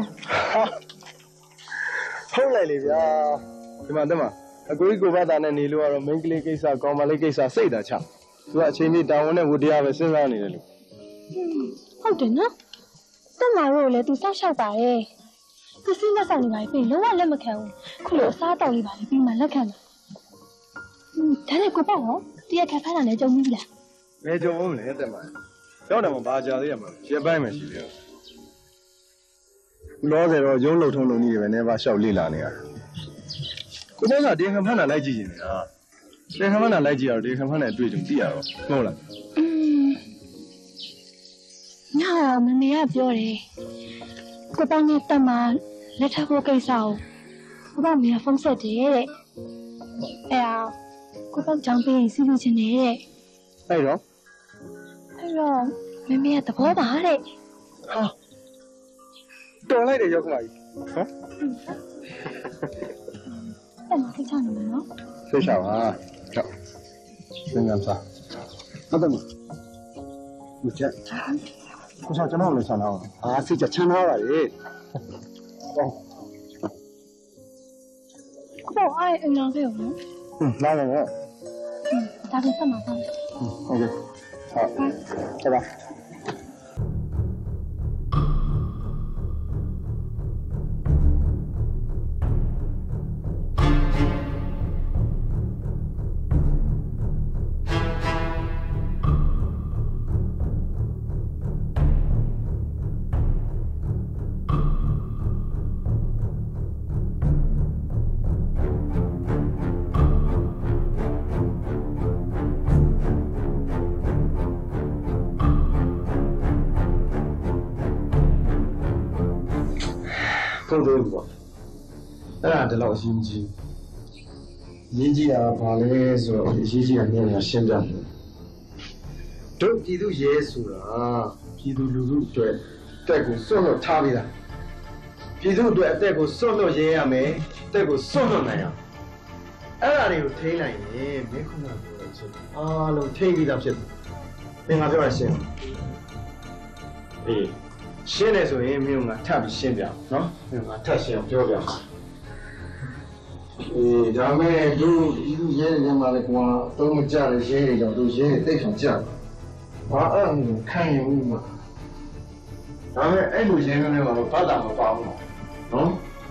ဟုတ်လိုက်လေဗျာဒီမှာတက်မှာအကိုကြီးကိုဘာသာနဲ့နေလို့ကတော့ main ကလေးကိစ္စကောင်မလေးကိစ္စစိတ်သာချသူကအချိန်ကြီးတာဝန်နဲ့ဝတရားပဲစဉ်းစားနေတယ်လို့ဟုတ်တယ်နော်တက်မှာတော့လေသူစောက်ရှောက်ပါရဲ့သူစိနဲ့ဆောင်နေပါပြီလုံးဝလက်မခံဘူးခုလိုအစားတောက်လေးပါလေပြီးမှလက်ခံတယ်ဒါနဲ့ကိုပေါ့ဟောတရက်ခါဖမ်းတာလည်းကြုံပြီလားဘယ်ကြုံမလဲတက်မှာရောက်တယ်မှာဘာကြာသေးရမှာရက်ပိုင်းမှရှိသေးတယ်လောဆယ်တော့ရုံးလုံထုံးလုံကြီးတွေပဲနေပါရှောက်လေ့လာနေရတယ်ကိုပေါ့ကတင်ခံဖမ်းတာလိုက်ကြည့်နေတယ်ဟာတင်ခံဖမ်းတာလိုက်ကြည့်ရတော့တင်ခံဖမ်းတဲ့အတွေ့အကြုံသိရတော့ဟုတ်လားညမမေကပြောတယ်ကိုပေါ့နဲ့တက်မှာလက်ထပ်ဖို့ကိစ္စကိုကိုပေါ့မေကဖုန်းဆက်တယ်တဲ့ကိုပေါ့ကြောင်းပေးစီးစီးချင်းနေတဲ့အဲ့တော့မမေကသဘောပါတဲ့ဟာတော်လိုက်တယ်ရောက်ခလာကြီးဟမ်တက်မှာကိစ္စနေမှာနော်ဆေးချပါကြောက်သင်္ကန်းစားဟုတ်တယ်မဟုတ်ချက်ကိုစားကျွန်တော်လည်းဆန်တော့ဆေးချက်ချမ်းထားပါလေဟောကိုအဲ့အင်္ဂါလေးကိုလာတယ်ဒါပဲဆက်မှာပါဟုတ်ကဲ့ဟုတ်ဆက်ပါဟုတ်တယ်ကွာအဲ့ဒါတလောက်အရင်ကြီးရေးကြည့်တာဘာလဲဆိုတော့ရေးကြည့်တာနည်းနည်းရှင်းပြတယ်တို့ပြည်သူရဲဆိုတာပြည်သူလူထုအတွက်တက်ကိုစွန့်လွတ်ထားပြီးတာပြည်သူအတွက်အသက်ကိုစွန့်လွတ်ရဲရမယ်အသက်ကိုစွန့်လွတ်နိုင်အောင်အဲ့ဒါတွေကိုထိန်းနိုင်ရင်မင်းခုနကပြောတဲ့အချက်အားလုံးထိန်းပြီးသားဖြစ်တယ်သင်ကပြောရရှင်းအေးရှင်းတယ်ဆိုရင်မင်းကထပ်ပြီးရှင်းပြအောင်နော်မင်းကထပ်ရှင်းအောင်ပြောပြအောင်ဒါမဲ့တို့ဒီလူရဲနေမှာလေကွာတော့မကြရရဲတွေကြောင့်တို့ရဲတိတ်ဆောင်ကြဘာအဲ့လိုခံရမှုမှာဒါမဲ့အဲ့လိုရဲနေမှာတော့ဘာသာမပါဘူးနော်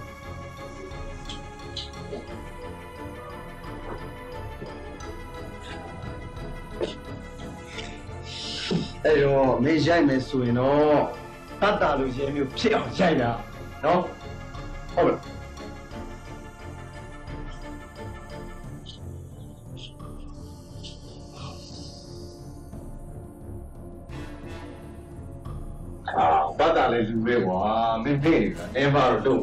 အဲ့တော့မင်းရိုက်မယ်ဆိုရင်တော့တတ်တာလို့ရဲမျိုးဖြစ်အောင်ရိုက်တာနော်ဟုတ်လားဘာသာလဲလူပဲကွာမင်းဖေးနေတာနေပါတော့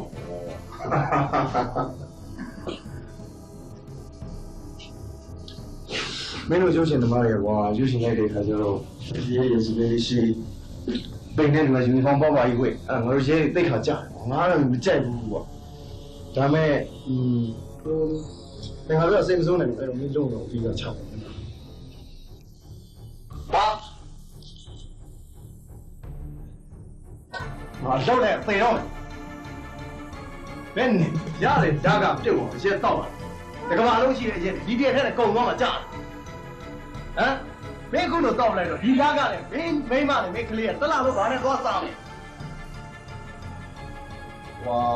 မင်းတို့ရုပ်ရှင်သမားတွေကွာရုပ်ရှင်လိုက်တဲ့အခါကျတော့ရဲရဲစလေးရှိပိန်နဲ့ဒီမှာယူနီဖောင်းပေါက်ပါကြီးဝဲအဲ့ငါတို့ရဲတိတ်ခါကြငါတော့မကြိုက်ဘူးကွာဒါမဲ့ဟိုငါတို့အစိမ့်ဆုံးနေတယ်အဲ့တော့မင်းလုံးတော့ပြီးတော့ချောက်ဟာငါရောက်နေသေတော့ဘယ်နဲ့ရတယ်ဓာတ်ကပြုတ်အောင်အရက်တော့တကဘာလုံးရှိတဲ့အရက်ဒီပြည့်ထဲနဲ့ကုံသွားမှကြားဟမ်မင်းခုလိုတော့လိုက်တော့ဒီဓာတ်ကလည်းမင်းမလည်းမင်းကလေးကတလားလို့ဘာနဲ့သွားစားလဲဝါ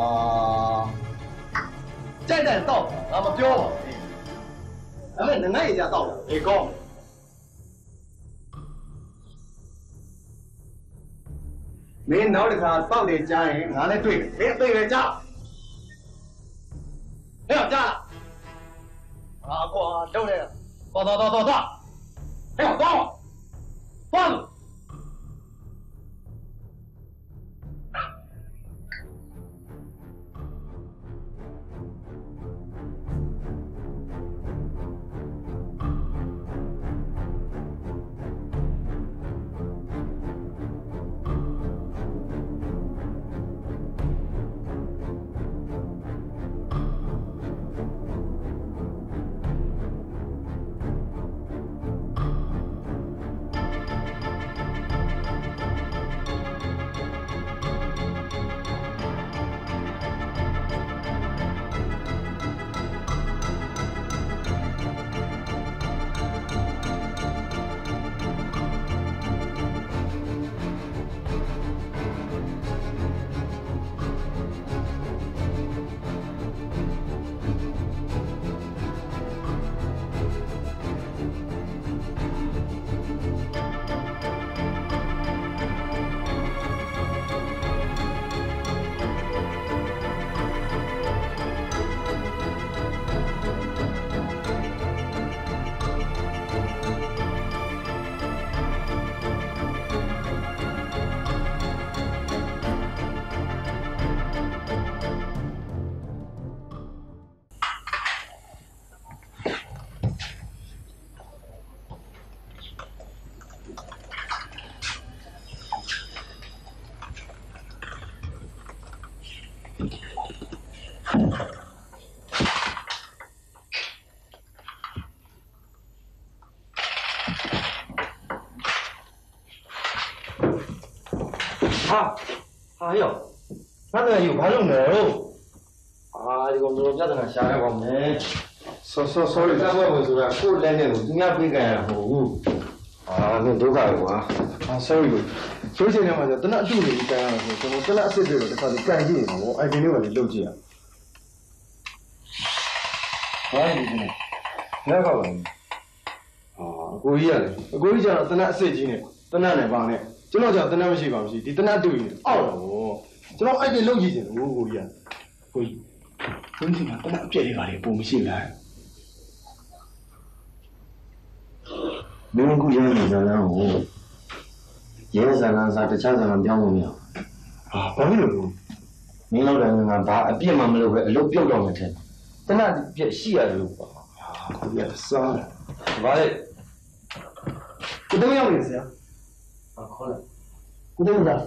ကြိုက်တယ်တော့ငါမပြောပါဘူးဒါပေမဲ့ငါ့ရကြတော့လေကောင်းမင်းနောက်တစ်ခါတောက်တယ်ကြားရင်ငါလည်းတွေ့တယ်မင်းတွေ့တယ်ကြားဟဲ့ကြား啊，我走嘞，走，嘿，走，走。 哎呦，那个有盘龙的哦。啊，这个我家的那下来我们，sorry， 再我说了，过来的人家不干活。啊，那都干过啊。 啊 ，sorry， 所以呢嘛，就等那处理干啊，就我等那设置了，就开始干劲，我爱跟你玩的漏劲啊。哎，你呢？哪个玩？啊，ကိုကြီးရတယ်။ကိုကြီးကျတော့တနက်အစစ်ကြီးနဲ့တနက်နဲ့ပါနဲ့ကျွန်တော်ကျတနက်မရှိပါမရှိဒီတနက်တွေ့ရင်အောက်တော့ကျွန်တော်အဲ့ဒီလုတ်ကြည့်တယ်ကိုကြီးကကိုကြီးဘုန်းကြီးကတနက်အပြည့်လေးပါလေပုံမရှိလားမင်းကရဲနေကြလားဟိုရဲဇာလန်စားတခြားဇာလန်ပြောင်းလို့မရဘူး။ဘာဖြစ်လို့လဲမင်းလောက်တယ်ငါဘာအပြည့်မှမလုပ်ပဲအလုပ်ပြုတ်တော့မှတဲ့တနက်ပြည့်ရှိရတယ်လို့ပေါ့။ကိုကြီးကစားတယ်။ဘာလဲကိုတော့ရောက်နေစရာခေါ်လိုက်ကိုတော့လာ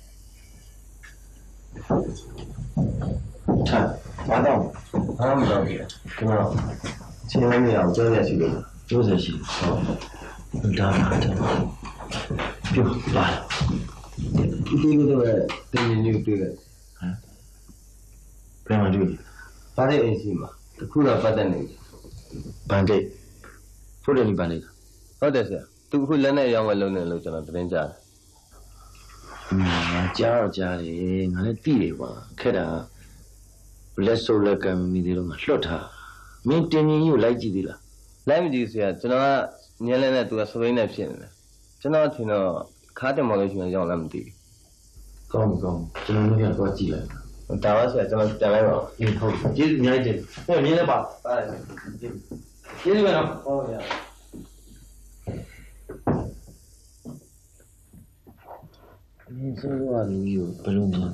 ထားဘာတော့ဘာမှမလုပ်ဘူးကျွန်တော်ချင်းမရအောင်ကြောက်ရရှိလို့ကျိုးစရှိဟုတ်ဒါမှတော့ပြောပါဒီလိုတော့တင်းနေနေတွေ့တယ်ဟမ်ပြန်မတွေ့ဘာတဲ့အိမ်ရှိမှာတခုတော့ပတ်သက်နေဘန်ဒိတ်ဖို့တယ်ဒီဘန်ဒိတ်ဟုတ်တယ်ဆရာသူခုလက်နဲ့ရောင်းဝယ်လုပ်နေလို့ကျွန်တော်သတင်းကြားတယ်ငါကြားတော့ကြားတယ်ငါလည်းသိတယ်ကွာခက်တာလက်စုပ်လက်ကမ်းမိသေးတော့ငါလွတ်ထားမင်းတင်းကြီးကိုလိုက်ကြည့်သေးလားလိုက်မကြည့်ဆရာကျွန်တော်ကညနေနဲ့သူကစပိန်နဲ့ဖြစ်နေတယ်ကျွန်တော်ထင်တော့ခါးတင်မလို့ရှိရင်ရောက်လာမသိဘူးကောင်းကျွန်တော်လည်းတော့ကြည့်လိုက်ဒါပါဆရာကျွန်တော်ပြန်လိုက်ပါဦးဟုတ်ကျေးဇူးအများကြီးတင်မြင်လည်းပါကျေးဇူးပဲနော်ဟုတ်ပါဗျာမင်းဆိုတော့လူကြီးကိုဘယ်လိုများ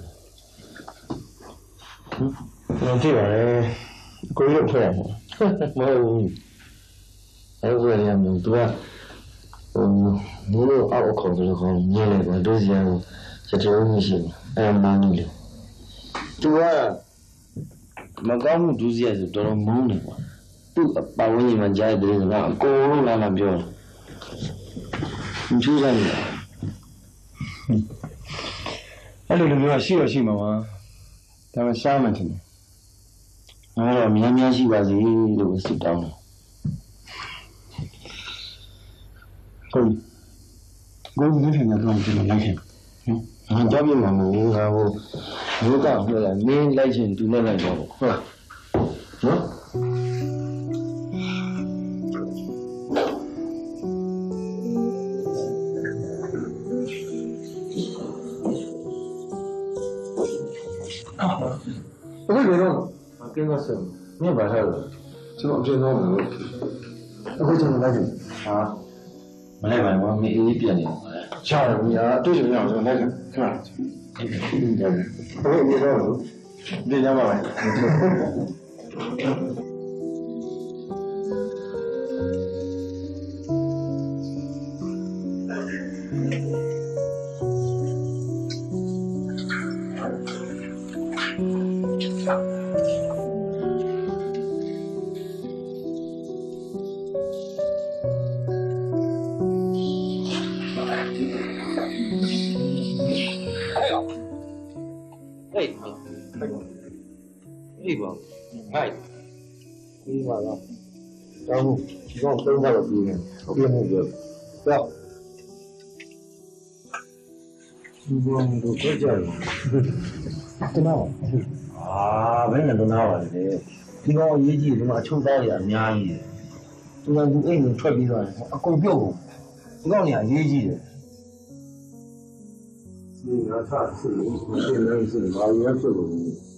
ကျွန်တော်ကြည့်ပါလေကိုကြီးတို့ဖွဲ့ရမှာမဟုတ်ဘူးအဲ့ဒါရမ်းသူကမိုးလို့အောက်ခေါ်တယ်ခေါ်ညနေကတို့စီအောင်စတဲ့ဦးမရှိဘူးအဲ့မှန်းလို့သူကမကောင်းမှုဒုစရိုက်ဆိုတော်တော်မုန်းတယ်ကွာသူ့ပါဝင်ကြီးမှကြားတယ်ကအကုန်လုံးလာပြောတယ်မကျူးစားနေတယ်အဲ့လိုလူမျိုးကရှိတော့ရှိမှာပါဒါမှရှားမှတင်တယ်ငါတော့များများရှိပါစေလို့ဆုတောင်းတယ်ကိုကြီးနေနေတော့ကျွန်တော်လိုက်ခဲ့ငါကြောက်ပြမှာမဟုတ်ဘူးငါဟိုဘုရားဟိုလာမင်းလိုက်ချင်းသူနဲ့လိုက်တော့ဟုတ်လားနော်没弄，跟个什么？没办法了，这种这种我会怎么来着？啊？没来吧，我没一点点。家人呀，对着样子来着，是吧？我也没说，你讲吧。然后让灯下了几年，别那个，不要。你都这家了，都拿完啊，本来都拿完的，你看我业绩他妈抽到也免疫，就像你哎你ထွက်鼻子，够标准，你告诉你啊业绩的。你要差是，现在是哪也是个。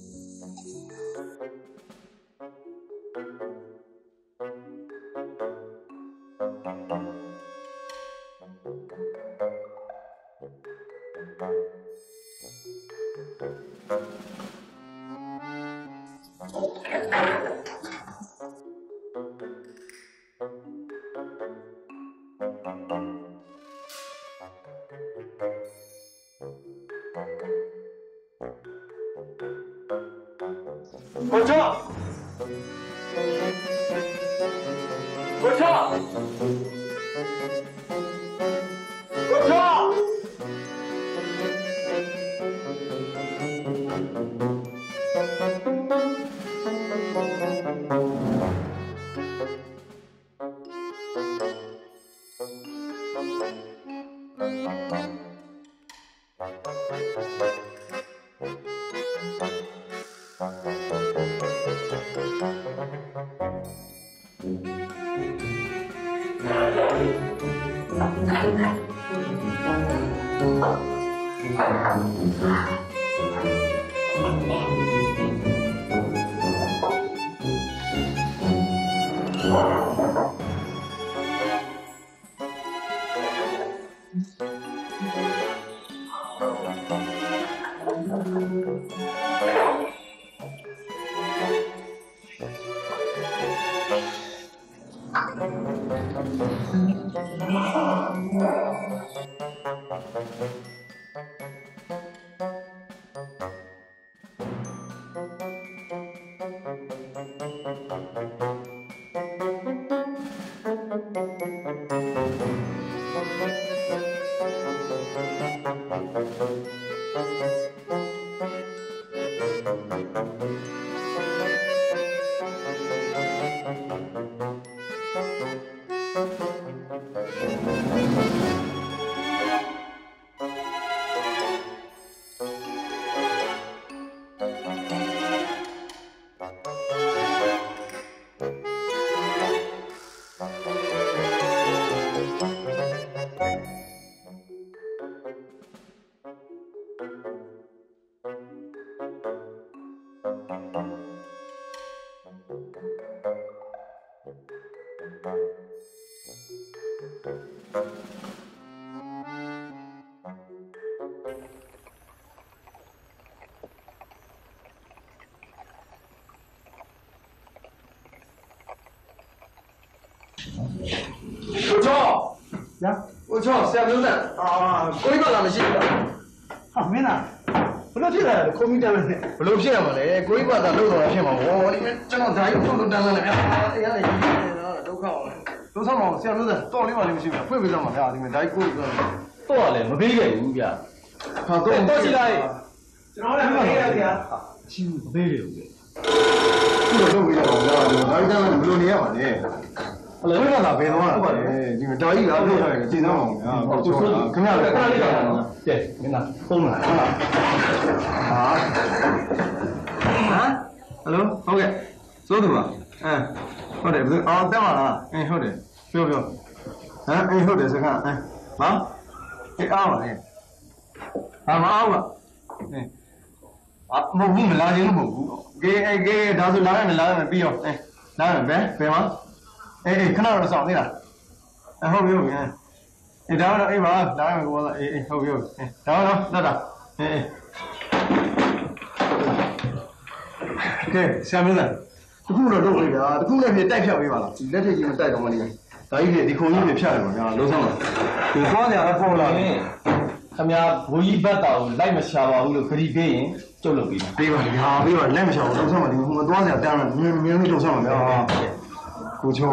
火车，火车，火车。我操！呀，我操！下牛蛋啊，ကိုကြီးကလာမရှိဘူးလား။ဟာမင်းလားဘလို့ဖြစ်လာလဲခုံးတန်းလဲဘလို့ဖြစ်ရမှာလဲကိုကြီးကသာလို့တော့ဖြစ်မှာဗောဒီကျွန်တော်ဓာတ်ရုပ်ထုတ်တန်းလဲဗျာတရားလည်းကြီးနေတာဒုက္ခအောင်လုံးဆောင်အောင်ဆရာမျိုးသားတော့လေးပါလေးမရှိဘူးဖွင့်ပေးစမ်းပါဗျာဒီမှာဓာတ်ကိုကြီးကတော့လည်းမပေးခဲ့ဘူးဗျာဟာတော့ရှိလိုက်ကျွန်တော်လည်းမပေးရဗျာရှိဘူးမပေးရဘူးဗျခုတော့လုပ်ပြီးတော့ဗျာဓာတ်ကလည်းဘလို့နေရမှာလဲအလဲကလာဘယ်တော့မှဟုတ်တယ်ဒီမှာဒါကြီးလာလို့ရတယ်ကျင်းတော့အောင်ဗျာကိုဆိုခင်ဗျားလည်းခဏလေးပါနော်ကဲမင်းသားဖုန်းလာဟာဟယ်လိုဟုတ်ကဲ့စိုးသူပါဟုတ်တယ်ဘယ်အော်တက်ပါလားဟုတ်တယ်ပြောဟမ်ဟုတ်တယ်စကားဟာအားပါလေဟာမအားပါမဟုတ်ဘူးမလာခြင်းလို့မဟုတ်ဘူးကဲဒါဆိုလာရမယ်ပြီးရောလာရမယ်ဘယ်မှာခဏတော့စောင့်သေးလားဟုတ်ပြီဒါတော့အေးပါလာရမယ်ကောဟုတ်ပြီဒါတော့တက်တာကဲဆရာမင်းသားတခုတော့လုပ်လိုက်တာတခုလည်းပြတိုက်ဖြတ်ပေးပါလားဒီလက်ထက်ကြီးမတိုက်တော့မနေဒါကြီးဒီခုံကြီးပြဖြတ်တယ်ပေါ့ဗျာလုံးဆောင်ပါဒီသွားကြရတော့ပေါ်လာတယ်ခမရဘိုးကြီးဘတ်တာကိုလိုက်မရှာပါဘူးလို့ခရီးပေးရင်ကျုပ်လုပ်ပေးပါပေးပါလက်မရှာဘူးလုံးဆောင်ပါဒီခုံသွားကြတန်းမြင်းလေးလုံးဆောင်ပါဗျာကိုချော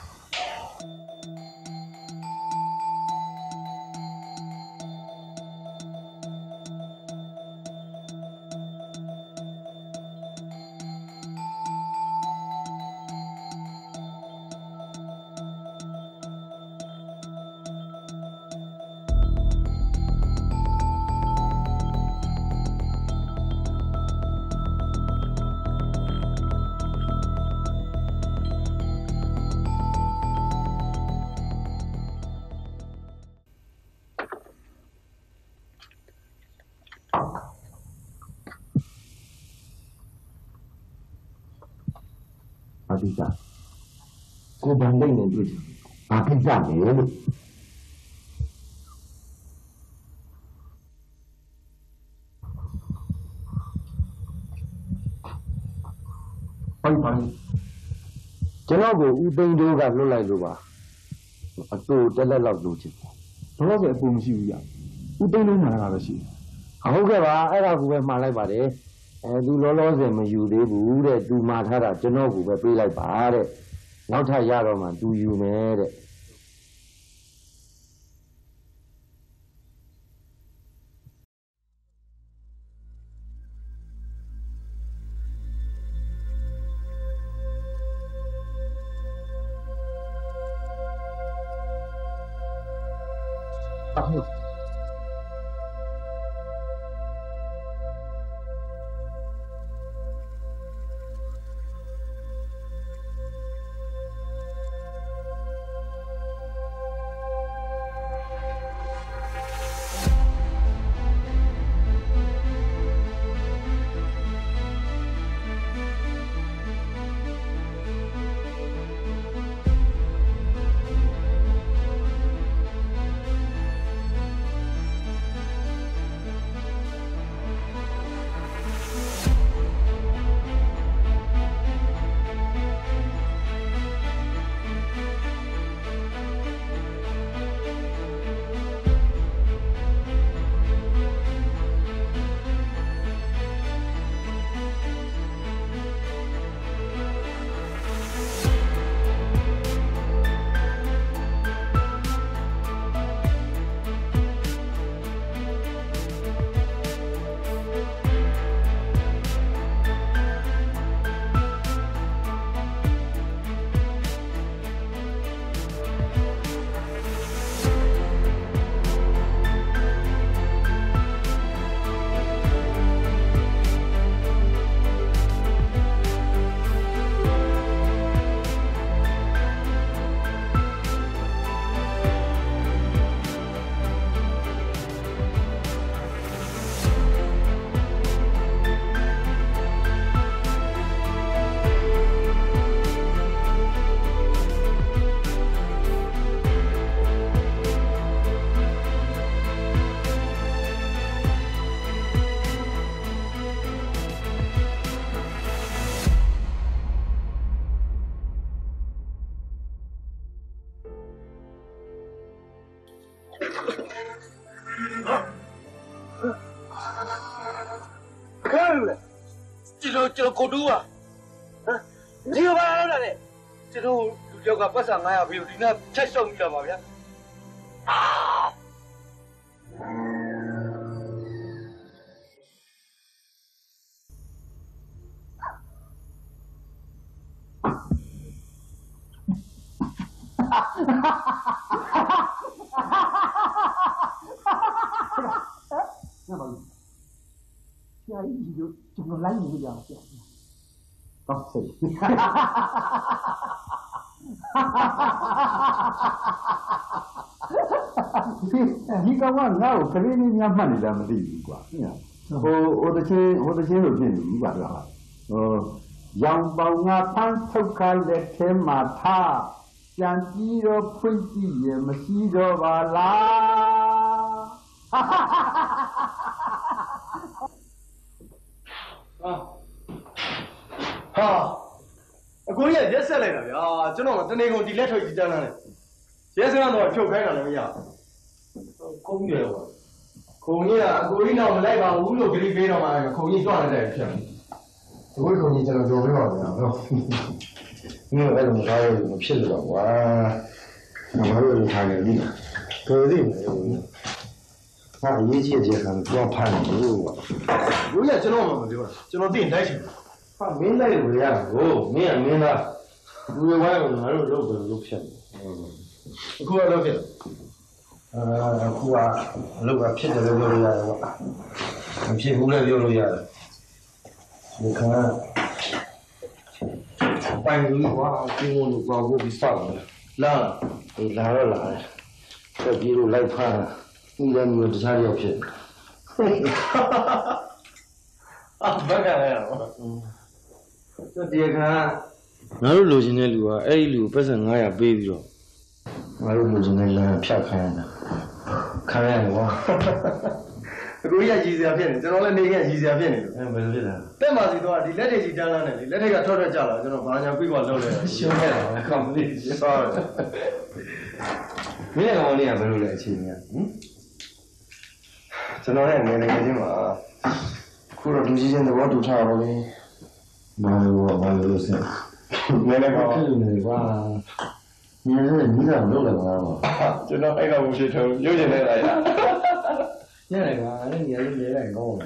ဒီကကိုဗန်လိမ့်နေတွေ့တယ်ဘာကိစ္စလဲလို့ဟုတ်ကျွန်တော်ကိုဦးသိန်းတို့ကလွတ်လိုက်လို့ပါအတူတက်လက်လောက်လို့ချင်တယ်တော့ဆိုအပူမရှိဘူးရဦးသိန်းလုံးမှာလာပဲရှိဟုတ်ကဲ့ပါအဲ့ဒါကိုပဲမှားလိုက်ပါတယ်သူလောလောဆယ်မယူသေးဘူးတဲ့သူမှာထားတာကျွန်တော်ကိုပဲပေးလိုက်ပါတဲ့နောက်ထပ်ရတော့မှသူယူမယ်တဲ့ကျွန်တော်ကိုတူးပါဒီဘာလာတော့လဲကျွန်တော်လူကြောက်ကပတ်စံ900ပြီးဒီနေ့ချက်ရှုံပြီးတော့ပါဗျာဆရာကြီးတို့ကျွန်တော်လိုက်နေကြအောင်ဆရာတော့စိတ်ဒီကောင်ကငါ့ကိုခလေးလေးများမှတ်နေလားမသိဘူးကွာ我的心都变你吧，对吧？阳光啊，pan抽开了天马塔，像鸡肉喷鸡也没洗着吧啦！哈哈哈哈哈哈！ 哈，ကိုကြီးကရက်ဆက်လိုက်တာဗျာကျွန်တော်တနေ့ကုန်ဒီလက်ထွက်ကြီးတန်းလာတယ်ရဲစခန်းတော့ဖြုတ်ခိုင်းတာလည်းမရခုံးတယ်ကွာခုံကြီးကအကိုကြီးတော့မလိုက်ပါဘူးလို့ဂရိပေးတော့မှခုံကြီးကြွလိုက်တယ်ဖြစ်တယ်ဒီခုံကြီးကျွန်တော်ပြောပြပါဗျာနော်မင်းအဲ့လိုမထားရဘူးမဖြစ်လို့ကွာငါတို့ထားနေပြီတော်သေးမယ်ငါအရေးကြီးတဲ့ခံတော့ဖမ်းတယ်လို့ကွာကိုကြီးကကျွန်တော်မှမပြောတာကျွန်တော်သိရင်တိုက်ချင်ဟာမင်းလိုက်လို့ရတာကိုမင်းကမင်းသားလူတွေဝိုင်းအောင်ငါတို့လုပ်တယ်လုပ်ဖြစ်တယ်အခုကတော့ဖြစ်အခုကအလုပ်ကဖြစ်တယ်လို့ပြောလို့ရတယ်ကွာမဖြစ်ဘူးလည်းပြောလို့ရတယ်ဒီခါပိုင်လို့ကွာကျင်းလို့ကွာကိုပြီးစောက်လာတော့လာတယ်ဆက်ပြီးလို့လိုက်ဖားဒီလည်းမျိုးတခြားရောက်ဖြစ်ဘက်ကလည်းရောဒီကငါတို့လိုချင်တဲ့လူကအဲ့ဒီလူပတ်စံ900ပေးပြီးတော့ငါတို့လိုချင်တဲ့လမ်းဖြတ်ခိုင်းတာခါရတယ်ကွာအခုရကြီးစရာဖြစ်နေကျွန်တော်လည်းနေရကြီးစရာဖြစ်နေလို့ဘယ်လိုဖြစ်လဲတက်ပါစီတော့ဒီလက်တွေကြီးတန်းလန်းနေလေလက်တွေကထွက်ကြလာကျွန်တော်ဘာညာပြီးတော့လောက်လဲရှင်းခဲ့တာပဲကောင်းပြီဆောင်းမင်းကောင်လေးကဘယ်လိုလဲအချိန်ကြီးကျွန်တော်လည်းနေချင်းမှာခုတော့လူကြီးချင်းသဘောတူထားပါလေဘာလို့ဆက်နေနေကောနေကွာ你这你咋弄来吧？就那那个无锡头有钱来了呀？你来吧，那你还是没来搞的。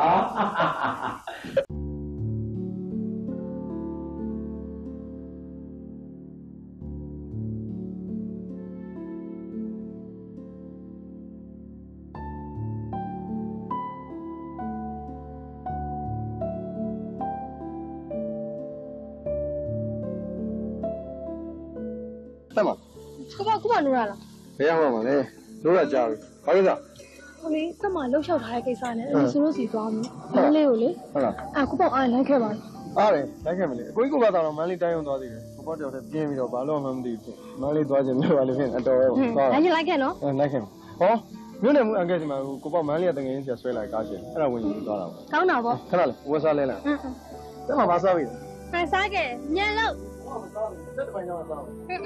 တက်မှာခုမှနိုးရလားဘယ်ရောက်မှာလဲနိုးရကြပြီဘာလို့လဲဟိုလေတက်မှာလှုပ်လျှောက်ထားတဲ့ကိစ္စနဲ့အဲ့ဆိုလို့စီသွားမယ်မန်းလေးကိုလေဟုတ်လားခုပေါ့အားလိုက်ခဲ့ပါအားတယ်လိုက်ခဲ့မလဲအကိုကြီးကဘာသာတော့မန်းလေးတိုင်းအောင်သွားသေးတယ်ဘဘောတယောက်တည်းပြင်းပြီးတော့ဘာလို့မှမသိဘူးမန်းလေးသွားခြင်းလို့ဘာလို့ဖြစ်အတော်ရောသွားလိုက်ခဲ့နော်လိုက်ခဲ့ဟောမြို့နယ်မှုအန်ကယ်စီမှာကိုပေါ့မန်းလေးကတကယ်ကြီးဆရာဆွဲလိုက်ကားရှင်အဲ့ဒါဝင်ကြီးသွားတာပေါ့ကောင်းတာပေါ့ခဏလေးဝက်စားလဲလားတက်မှာဘာစားပြီလဲစားခဲ့ညံလို့တက်တပိုင်တော့စား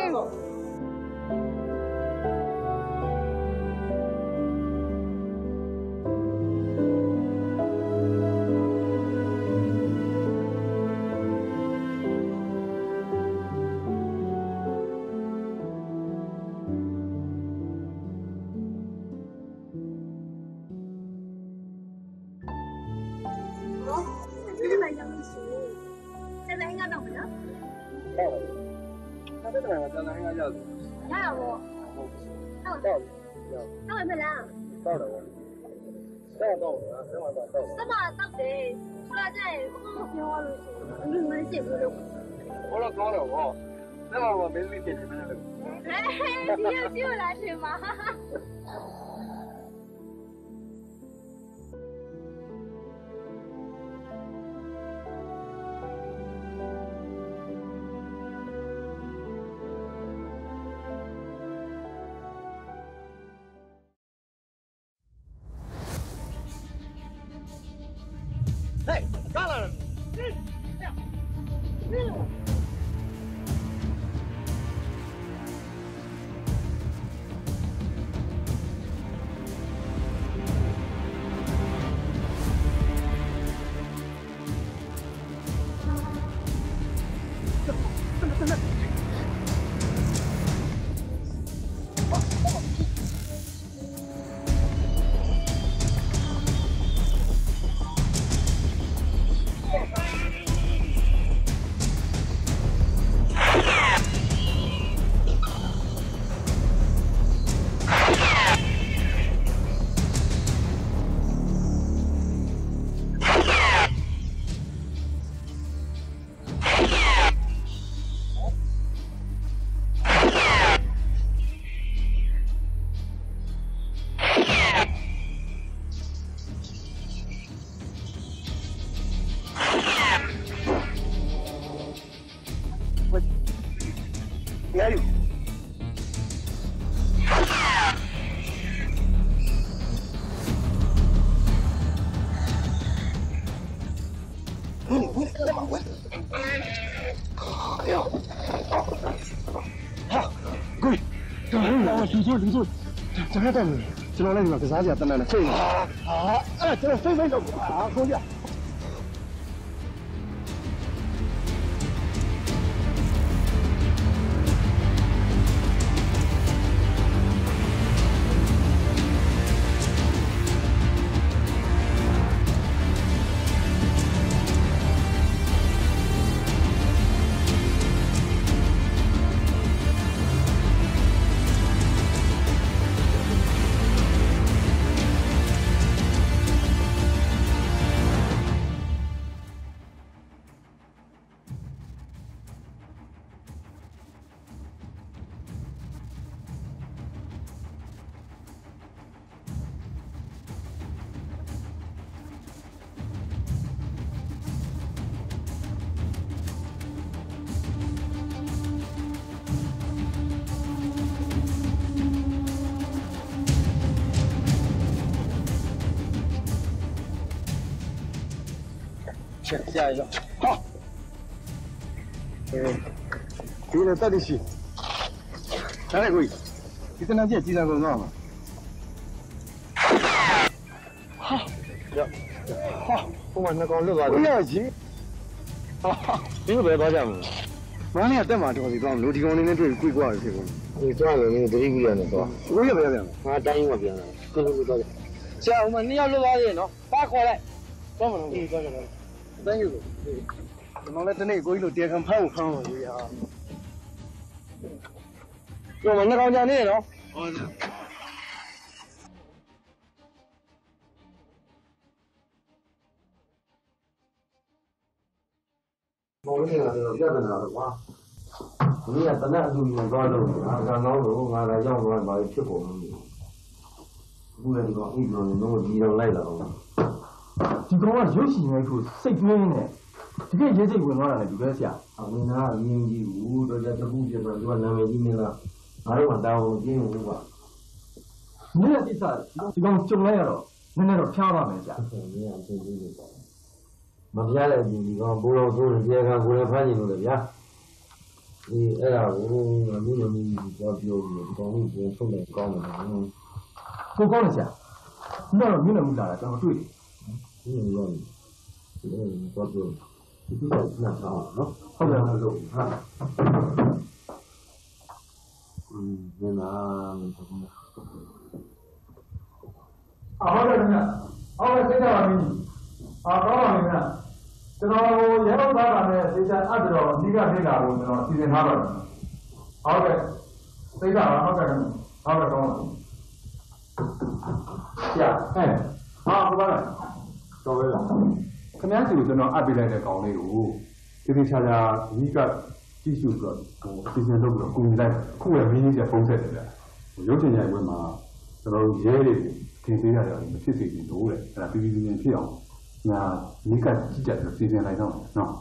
Hey, Colin! Ngari. လူဆိုကျွန်တော်တက်နေကျွန်တော်လည်းဒီမှာကစားကြတန်းတန်းနဲ့ဖိတ်နေအဲ့ကျွန်တော်ဖိတ်တော့ခေါ်ကြ下一个，好。这个到底是哪里贵？你跟他借几张公告嘛？好，好，我晚上刚录完。不要紧。好，你是不要打架吗？晚上在嘛着急装，楼梯上那对贵挂的这个。你装了，你得一个月的是吧？我也不要变了，我答应我变了，跟着打架。行，我们你要录多少人呢？8块来，装不能？装。等于我来等那个一路点看盘我呀。我们那刚讲你了。我这个别跟他了哇！你也本来就应该抓住，俺老手俺来养猪把它吃过了。我这个一直弄地上来了。ဒီကောင်ကရုပ်ရှင်ရိုက်ဖို့စိတ်တွင်းနေတကယ်ရေးစိတ်ဝင်သွားတာလေဒီဘက်ဆရာအမင်းသားအရင်ကြီးဘူးတော့တခုပြတော့သူကနာမည်ကြီးမင်းလားငါတို့ကတောင်းပြင်းဘူးကွာမင်းရဲ့ကိစ္စဒီကောင်ကြုံလိုက်ရတော့နည်းနည်းတော့ဖျားပါမယ်ဆရာမင်းအချင်းကြီးလို့ပေါ့မဖျားလိုက်ဘူးဒီကောင်ဘိုးတော်ဆိုရင်တရားခံကိုလည်းဖမ်းနေလို့လေဗျာဒီအဲ့ဒါကိုမင်းတို့မျိုးပြောပြီးဒီကောင်ကိုပြန်ထုတ်လိုက်ကောင်းတယ်ကိုကောင်းတယ်ဆရာဒီတော့မင်းလည်းမလာတာကျွန်တော်တွေ့တယ်你问，我就比较那啥喏，后面那种哈，你拿什么？好的，好的，现在我给你，刚好你看，这个我研究啥呢？现在按照你看这个我们说提前查到的，好的，这个好的，好的，懂了。呀，哎，好，不管了。တော်ပဲလားခင်ဗျားစီကိုကျွန်တော်အပ်ပေးလိုက်တဲ့ကောင်လေးကိုတိတိကျကျအကြီးကကြည့်ရှုပြီးတော့အစီအစဉ်လုပ်ပြီးတော့ကိုယ်လိုက်ခုရဲ့မင်းကြီးကဖုံးဆက်တယ်ဗျရုပ်ရှင်ရိုက်ပွဲမှာကျွန်တော်ရဲတွေသင်ပေးရတယ်မဖြစ်စေချင်လို့တဲ့အဲ့ဒါပြည်ပြည်ချင်းဖြစ်အောင်ညာမိကကြည့်ကြတယ်စီစဉ်လိုက်တော့နော်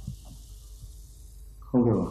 ဟုတ်ကဲ့ပါ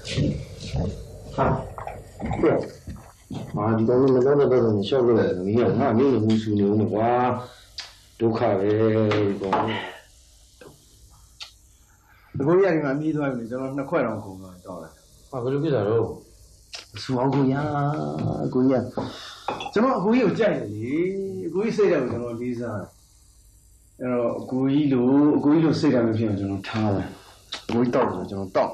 对，啊，你讲你们那个你小个来，你看那没有无数牛的话，都卡呗，讲。 ကိုကြီးကဒီမှာမြည်သွားပြီကျွန်တော်2ခွက်တော့ကုန်တော့တောက်လိုက်ဟာဘယ်လိုဖြစ်တာတော့စူအောင်ကိုရကိုရကျွန်တော်အကိုကြီးကိုကြိုက်တယ်လေအကိုကြီးစိတ်တယ်ကိုကျွန်တော်လေးစားအဲ့တော့အကိုကြီးလိုစိတ်တယ်မဖြစ်အောင်ကျွန်တော်ထားတယ်အကိုကြီးတောက်တယ်ကျွန်တော်တောက်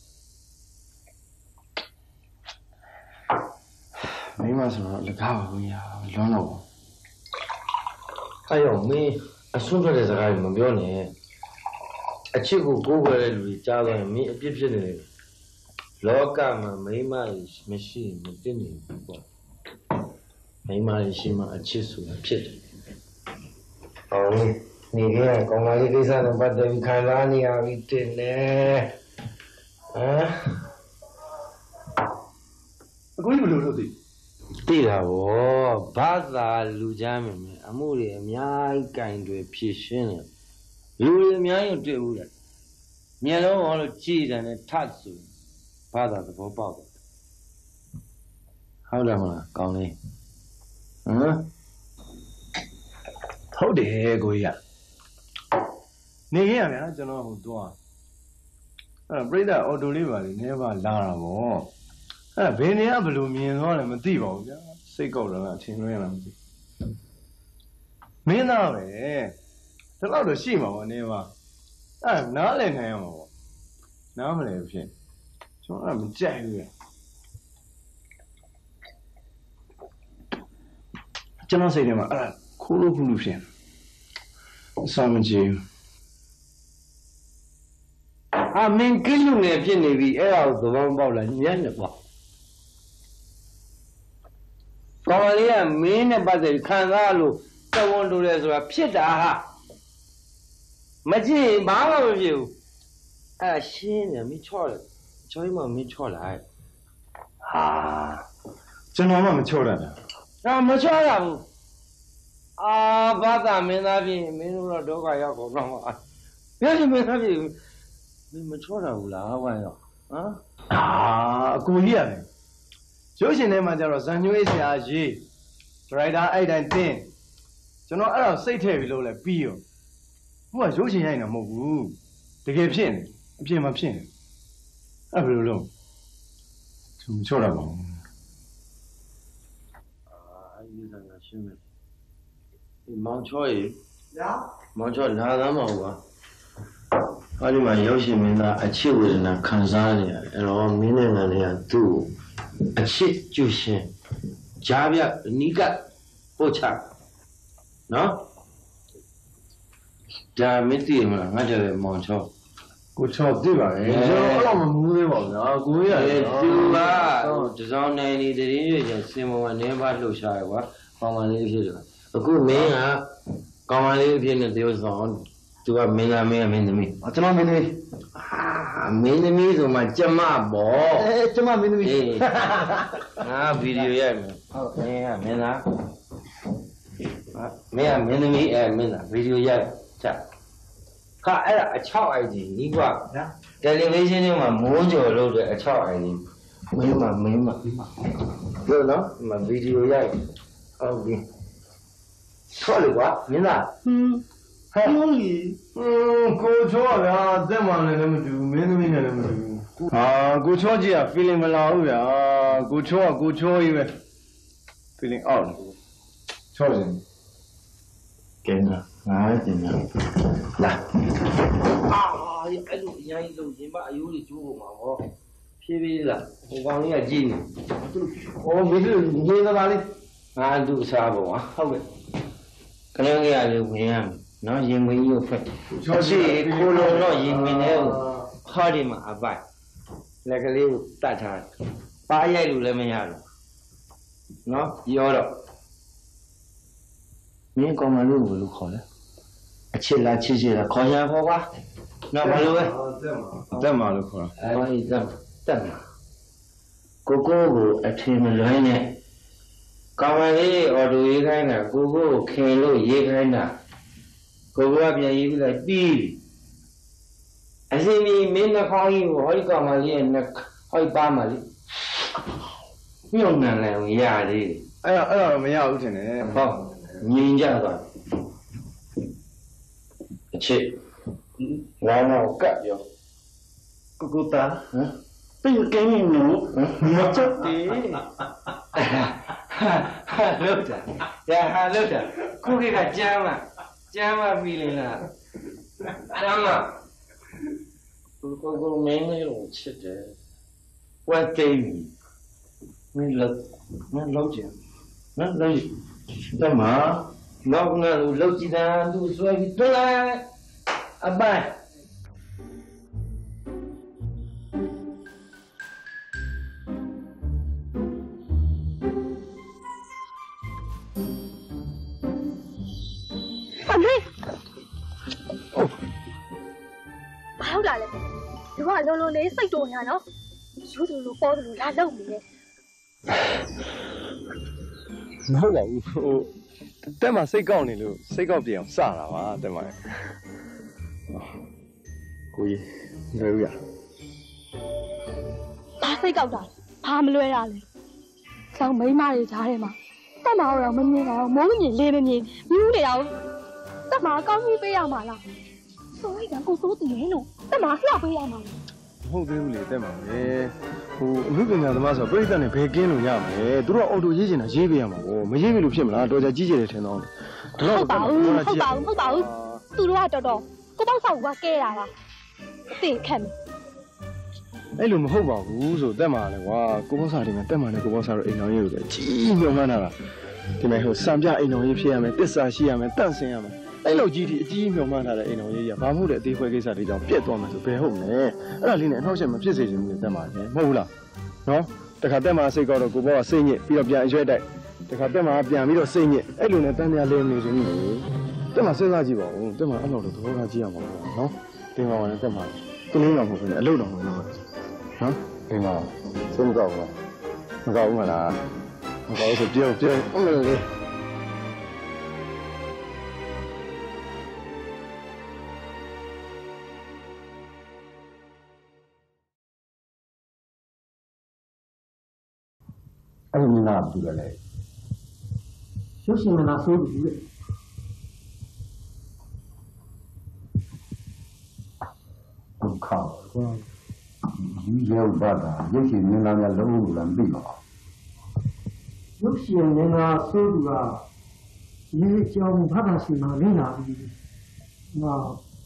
မိမဆိုတော့လက်ကားပါကိုကြီးလွမ်းတော့အဲ့ရောမင်းအဆွန့်ထွက်တဲ့စကားကြီးမပြောနဲ့အချစ်ကိုကိုးကွယ်တဲ့လူကြီးကြားသွားရင်မင်းအပြစ်ဖြစ်နေတယ်လောကမှာမိမမရှိမသိနေဘူးပေါ့မိမရှိမှအချစ်ဆိုတာဖြစ်တယ်။အော်နေကကောင်မလေးကိစ္စနဲ့ပတ်သက်ပြီးခံစားနေရပြီတင်နေဟမ်အကိုကြီးဘယ်လိုလုပ်သိတာဗောဘာသာလူချမ်းမယ်အမှုတွေအများကြီးကင်တွေဖြည့်ရှင်းတယ်လူတွေအများကြီးတွေ့ဘူးလေမျက်လုံးဟောလို့ကြည်တယ်နဲ့ထတ်ဆိုဘာသာသဘောပေါက်တယ်ဟုတ်တယ်မလားကောင်းလေးဟမ်ဟုတ်တယ်ကိုကြီးကနေခဲ့ရဗျာကျွန်တော်ဟိုတော့အဲ့ပြိဿအော်တိုလေးပါလေနေပါလာတာဗောအဲ့ဘယ်နေရဘယ်လိုမြင်သွားလဲမသိပါဘူးဗျာစိတ်ကောက်တော့အထင်လွဲလာမသိမင်းသားပဲဒီလောက်တော့ရှိမှာဗောနေပါအဲ့နားလည်နိုင်ရမှာဗောနားမလည်ဖြစ်ကျွန်တော်အဲ့မကြိုက်ဘူးဗျကျွန်တော်စိတ်ထဲမှာအဲ့ခိုးလို့ခုလို့ဖြစ်အစာမကြည့်မင်းကိလူငယ်ဖြစ်နေပြီအဲ့ဒါကိုသဘောပေါက်လာညံ့နေပေါ့ကောင်းလေးကမင်းနဲ့ပတ်သက်ခံစားလို့တဝန်တူတယ်ဆိုတာဖြစ်တာဟာမကြည့်ဘာမှမဖြစ်ဘူးအဲ့ရှင်းတယ်မင်းချော့တယ်ချောင်းမမင်းချော့လိုက်ဟာကျွန်တော်မှမချော့တတ်တာမချော့ရဘူးဘာသာမင်းသားဖြစ်မင်းတို့တော့ဒုက္ခရောက်ကုန်တော့မှာပြောချင်မင်းသားဖြစ်မင်းမချော့တာဘူးလားဝိုင်းရောအကူကြီးရတယ်ရုပ်ရှင်ထဲမှာကျတော့ဇန်ညွေးဆရာရေးဒရိုက်တာအဲ့တိုင်းတင်းကျွန်တော်အဲ့ဒါစိတ်ထည့်ပြီးလို့လဲပြီးရောဟိုကရုပ်ရှင်ရိုက်နေတာမဟုတ်ဘူးတကယ်ဖြစ်နေအပြင်မှာဖြစ်နေအဲ့ဘယ်လိုလုပ်သူချော့တာပါဘူးဒီကငါရှင်းမယ်ဒီမောင်ချောရေညာမောင်ချောလာသားမဟုတ်ပါအဲ့ဒီမှာရုပ်ရှင်မင်းသားအချစ်ဝေဒနာခံစားနေရတယ်အဲ့တော့မင်းနဲ့ငါနဲ့ကသူ့အချစ်ကျူရှင်ဂျားပြနီးကပို့ချနော်ဒါမသိရမလားငါကြော်မောင်ချောကိုချောသိပါရဲ့ကျွန်တော်အဲ့လိုမမူးသေးပါဘူးနော်ကိုကြီးရတယ်သူကတစောင်းနိုင်နေတည်းရချင်းစင်မောကနေပါလှုပ်ရှားရကွာကောင်းပါလေးဖြစ်တယ်အခုမင်းကကောင်းပါလေးဖြစ်နေတယ်ဆိုသူကမင်းသမီးကျွန်တော်မင်းသမီးမင်းသမီးဆိုမှကျမပေါ့ကျမမင်းသမီးငါဗီဒီယိုရိုက်မယ်ဟုတ်မင်းသားမင်းကမင်းသမီးမင်းသားဗီဒီယိုရိုက်ချခါအဲ့ဒါအချောက်အိုက်ကြီးနီးကွာတယ်လီဗီရှင်းထဲမှာမိုးကြော်လို့တဲ့အချောက်အိုက်ကြီးမင်းမပြောနော်မဗီဒီယိုရိုက်ဟုတ်ပြီထွက်လို့ကွာမင်းသားဟုတ်လီကိုချောဗျာတက်မှလည်းမတူဘူးမင်းသမီးနဲ့လည်းမတူဘူးကိုချောကြီးက feeling မလာဘူးဗျာကိုချောကြီးပဲ feeling out ချောရင်ကဲငါတင်လာအဲ့လိုအရင်လုံးရင်မအယိုးတွေကျိုးကုန်မှာဟောဖြည်းဖြည်းလားဟိုကောင်လေးကကြည့်နေမင်းတို့ရေးသမားလေးငါသူ့စားပေါ့ဟုတ်ကဲ့ကလေးငယ်လေးဝင်ရမယ်နော်ရင်ဝင်ကြီးကိုဖက်ရှိခိုးလုံးတော့ရင်ဝင်နေကိုဟောဒီမှာအပိုက်လက်ကလေးကိုတတ်ထားတယ်ပါရိုက်လို့လည်းမရဘူးနော်ရောတော့မင်းကောင်မလေးကိုလို့ခေါ်လဲအချစ်လားချစ်လားခေါ်ရပါကွာနော်ဘာလို့လဲတက်မှာလို့ခေါ်တာအဲဒီတက်မှာကိုကိုအထင်မလွဲနဲ့ကောင်မလေးအော်တိုရေးခိုင်းတာကိုခင်လို့ရေးခိုင်းတာကိုကပြန်ရေးပြီးလိုက်ပြီးအစီမီမင်းနှခေါင်းကြီးကိုဟောဒီကောင်မလေးရဲ့ဟောပါမလေးပြုံးနေလဲရသေးအဲ့တော့မရဘူးထင်တယ်ဟောငြင်းကြသွားအချစ်ငါတော့ကပ်ရောကိုတာဟမ်ပြင်ကင်းနေနော်မချက်တည်းလောက်တာဟာလောက်တာခုခေတ်ကကြမ်းမှပြီးလေလားကြမ်းမှကိုမင်းလေးကိုချစ်တယ်ဝတ်တိမ်မင်းလောက်ကြမင်းလောက်တမလောက်ငါလောက်ကြည့်တာသူဆွဲပြီးတွန်းလိုက်အပိုင်ဘာလို့လာလဲဒီကလုံးလုံးလေးစိတ်တော်ရနော်ရိုးသူလိုပေါ်သူလိုလာလုံနေတယ်မဟုတ်ပါဘူးဟိုတက်မှာစိတ်ကောက်နေလို့စိတ်ကောက်ပြအောင်စတာပါတက်မှာကိုကြီးလွယ်ဘူးရဘာစိတ်ကောက်တာဘာမလွဲတာလဲဆောင်းမိန်းမတွေကြားထဲမှာတက်မှာတော့မမြင်တော့မိုးမမြင်လေးမမြင်မြူးနေတော့တက်မှာကောင်းမှုပေးရမှာလားဆိုလိုက်တာကိုစိုးတည်နေလို့တက်မှာလှပေးရမှာမဟုတ်သေးဘူးလေတက်မှာလေဟိုအမှုပညာသမားဆိုပြိဿနဲ့ဘယ်ကင်းလို့ရမလဲသူတို့အော်တိုရေးချင်တာရေးပေးရမှာဗောမရေးပေးလို့ဖြစ်မလားတော်ကြကြီးကျယ်တယ်ထင်တော့ဟုတ်ပါဘူးသူတို့ကတော်တော်ကိုပေါ့ဆောက်ကကဲတာလားအသိခက်မယ်အဲ့လိုမဟုတ်ပါဘူးဆိုတက်မှာလေကွာကိုပေါ့စာတွေမှာတက်မှာလေကိုပေါ့စာတို့အိမ်တော်ရေးလို့ကြီးညွှန်မှန်းတာလားဒီမဲ့ဟိုစံပြအိမ်တော်ရေးဖြစ်ရမယ်တစ္ဆာရှိရမယ်တန့်စင်ရမယ်အဲ့လိုကြီးဒီအကြီးညွှန်မှန်းထားတဲ့အိမ်တော်ရေးရဘာမှမဟုတ်တဲ့အသေးခွဲကိစ္စတွေကြောင့်ပြက်သွားမယ်ဆိုဘယ်ဟုတ်မလဲအဲ့ဒါလေးနဲ့အနှောက်အယှက်မဖြစ်စေချင်ဘူးလေတက်မှာလေမဟုတ်ဘူးလားနော်တခါတက်မှာစိတ်ကောက်တော့ကိုပေါ့ကစိတ်ညစ်ပြီးတော့ပြန်အရွက်တိုက်တခါတက်မှာပြန်ပြီးတော့စိတ်ညစ်အဲ့လိုနဲ့တန်းတရားလဲနေခြင်းလို့တက်မှာစဉ်းစားကြည့်ပါဦးတက်မှာအဲ့လိုတော့သဘောထားကြည့်ရမှာပေါ့နော်တင်ပါပါနဲ့တက်မှာကလေးတော်မဟုတ်ဘူးလေအလုပ်တော်မဟုတ်ဘူးနော်တင်ပါစဉ်းစားပါမကောက်ဘူးမလားမကောက်ဆိုပြောဟုတ်တယ်လေအဲ့လိုမျိုးလားဘူးလေရုပ်ရှင်မလားဆိုးဘူးလေဒုက္ခကွာဒီရောက်ပါတာရုပ်ရှင်မင်းသားများလုံးလို့လည်းမသိပါဘူးရုပ်ရှင်မင်းသားဆိုးသူကဒီကြောင်ဘာသာရှင်မှာလင်းလာပြီဟော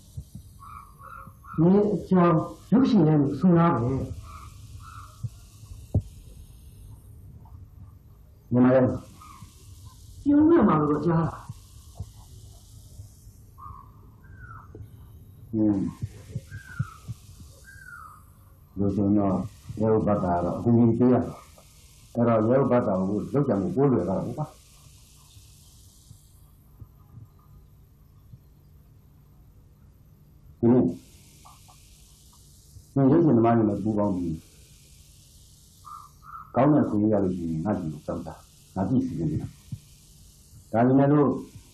မင်းအကြောင်းရုပ်ရှင်နဲ့ဆွနာတယ်မမရဲ့ကျုံးရမှာလို့ကြားတာလို့ဆိုတော့ရုပ်ပတ်တာတော့အကူကြီးပေးရအဲ့တော့ရုပ်ပတ်တာကိုလောက်ကြံကိုပိုးလွယ်တာဟုတ်ပါဒီရုပ်ရှင်သမားတွေနဲ့ပူးပေါင်းပြီးကောင်းတဲ့ခွင့်ရလို့ရှိရင်ငါ့ကြီးကိုစောင့်တာငါကြည့်စီနေတယ်ဒါပေမဲ့လို့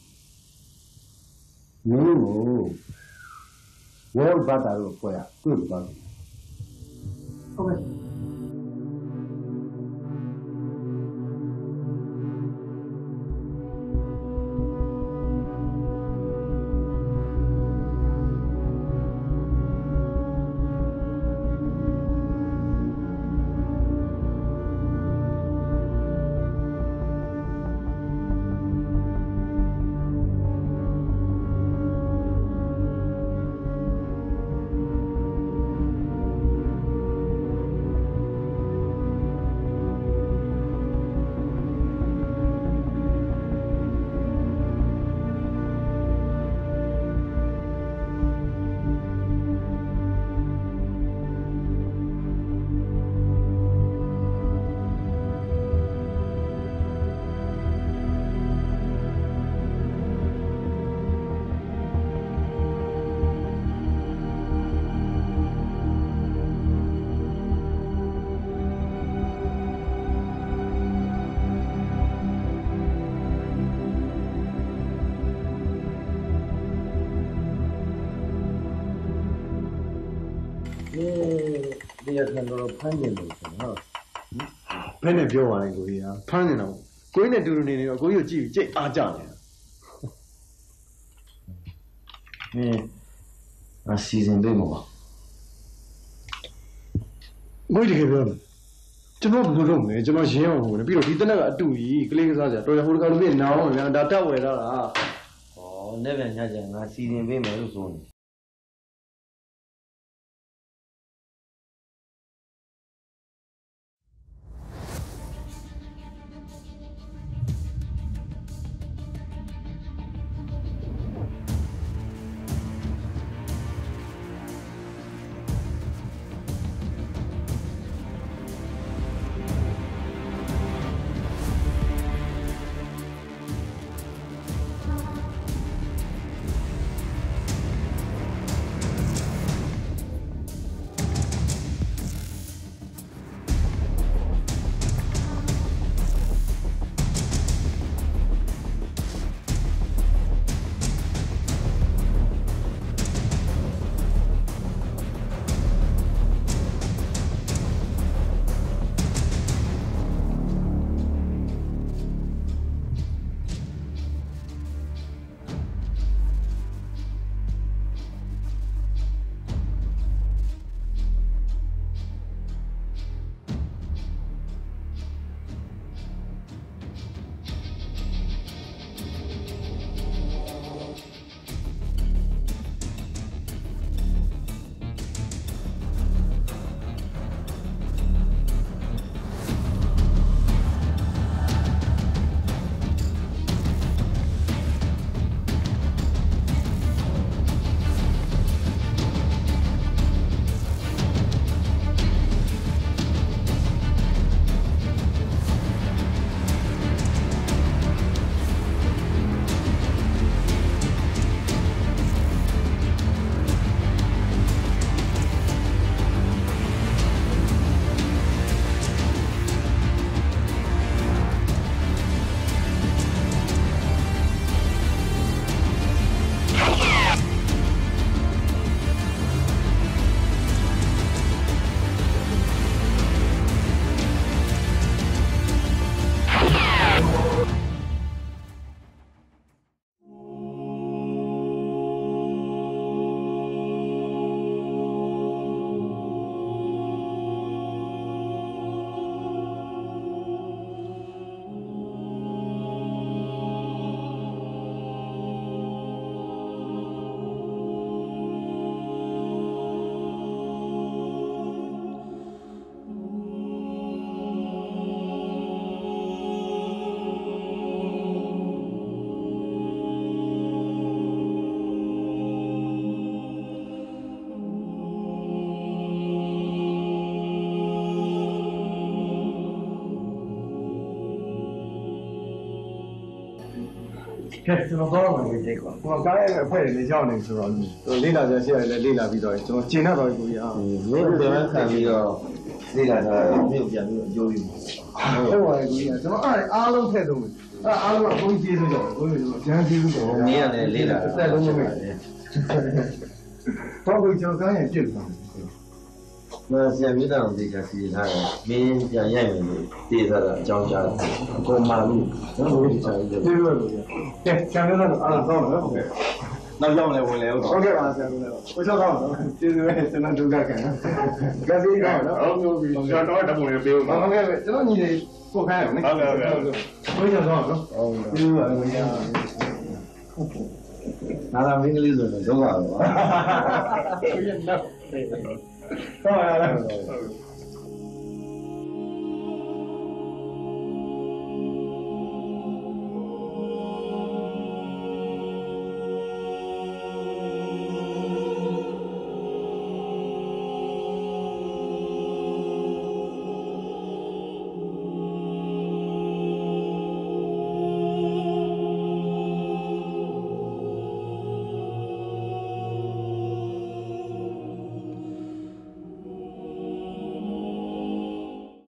မင်းကိုရုပ်ပတ်တာလို့ခေါ်ရတွေ့သွားတယ်ဟုတ်ကဲ့တရားခံတော့ဖမ်းနေတယ်ဆိုတော့ဘယ်နဲ့ပြောပါလဲကိုကြီးကဖမ်းနေတော့ကိုကြီးနဲ့တူတူနေနေတော့ကိုကြီးကိုကြည့်ပြီးကြိတ်အားကြနေတာမင်းအစီအစဉ်ပေးမှာပါကိုကြီးတကယ်ပြောတယ်ကျွန်တော်ဘယ်လိုလုပ်မလဲကျွန်တော်ရင်းအောင်လုပ်နေပြီးတော့ဒီတနက်ကအတူကြီးကလေးကစားကြတော်ရဟိုတကောင်လေးနောင်းဗျာဒါတက်ဝယ်တော့တာဩနေ့ပြန်ညချင်ငါစီစဉ်ပေးမယ်လို့ဆိုနေကဲကျွန်တော်တော့ဝင်ကြည့်ကွာကိုကားရဲ့အဖွဲ့တွေလည်းရောက်နေဆိုတော့လေးလာကြရှိရတယ်လေးလာပြီးတော့ကျွန်တော်ကျင်တတ်တော့ကိုကြီးဟာမင်းပြန်ခံပြီးတော့လေးလာတာမြို့ပြန်ပြီးအကျိုးယူမှာဟုတ်ပါရဲ့ကိုကြီးကကျွန်တော်အားလုံးထည့်သုံးမယ်အားလုံးကကိုကြီးကျေးဇူးတော်ကိုကြီးကျွန်တော်ကျန်းကျေးဇူးတော်မင်းကလည်းလေးလာအသက်လုံးမမဲ့တော့ကိုကျွန်တော်ကားရဲ့ပြည့်သွားမဆရာမြတ်တော်ဒီကစီထားတယ်မင်းပြန်ရိုက်မယ်လို့တည်ထားတာအကြောင်းကြားတယ်အကုန်မှလို့ကျွန်တော်ဒီချာကြီးတယ်ကျေးဇူးတော်ကဲကျန်ရတော့အားလုံးတော့နော်ဟုတ်ကဲ့နောက်ရောက်လဲဝင်လဲဟုတ်ဟုတ်ကဲ့ပါဆရာတို့လည်းကိုချောက်တော့နော်ကျေးဇူးပဲကျွန်တော်ဒုက္ခခံကဲပြီးတော့နော်ဟုတ်ပြီကျွန်တော်တပုံလေးပေးဦးပါဟုတ်ကဲ့ကျွန်တော်ညီလေးကိုခိုင်းအောင်နော်ဟုတ်ကဲ့ကိုချောက်တော့နော်ဟုတ်ကျေးဇူးပါခင်ဗျာနာလာမင်းကလေးဆိုတော့ဒုက္ခပါကိုရနော်တော့ရလား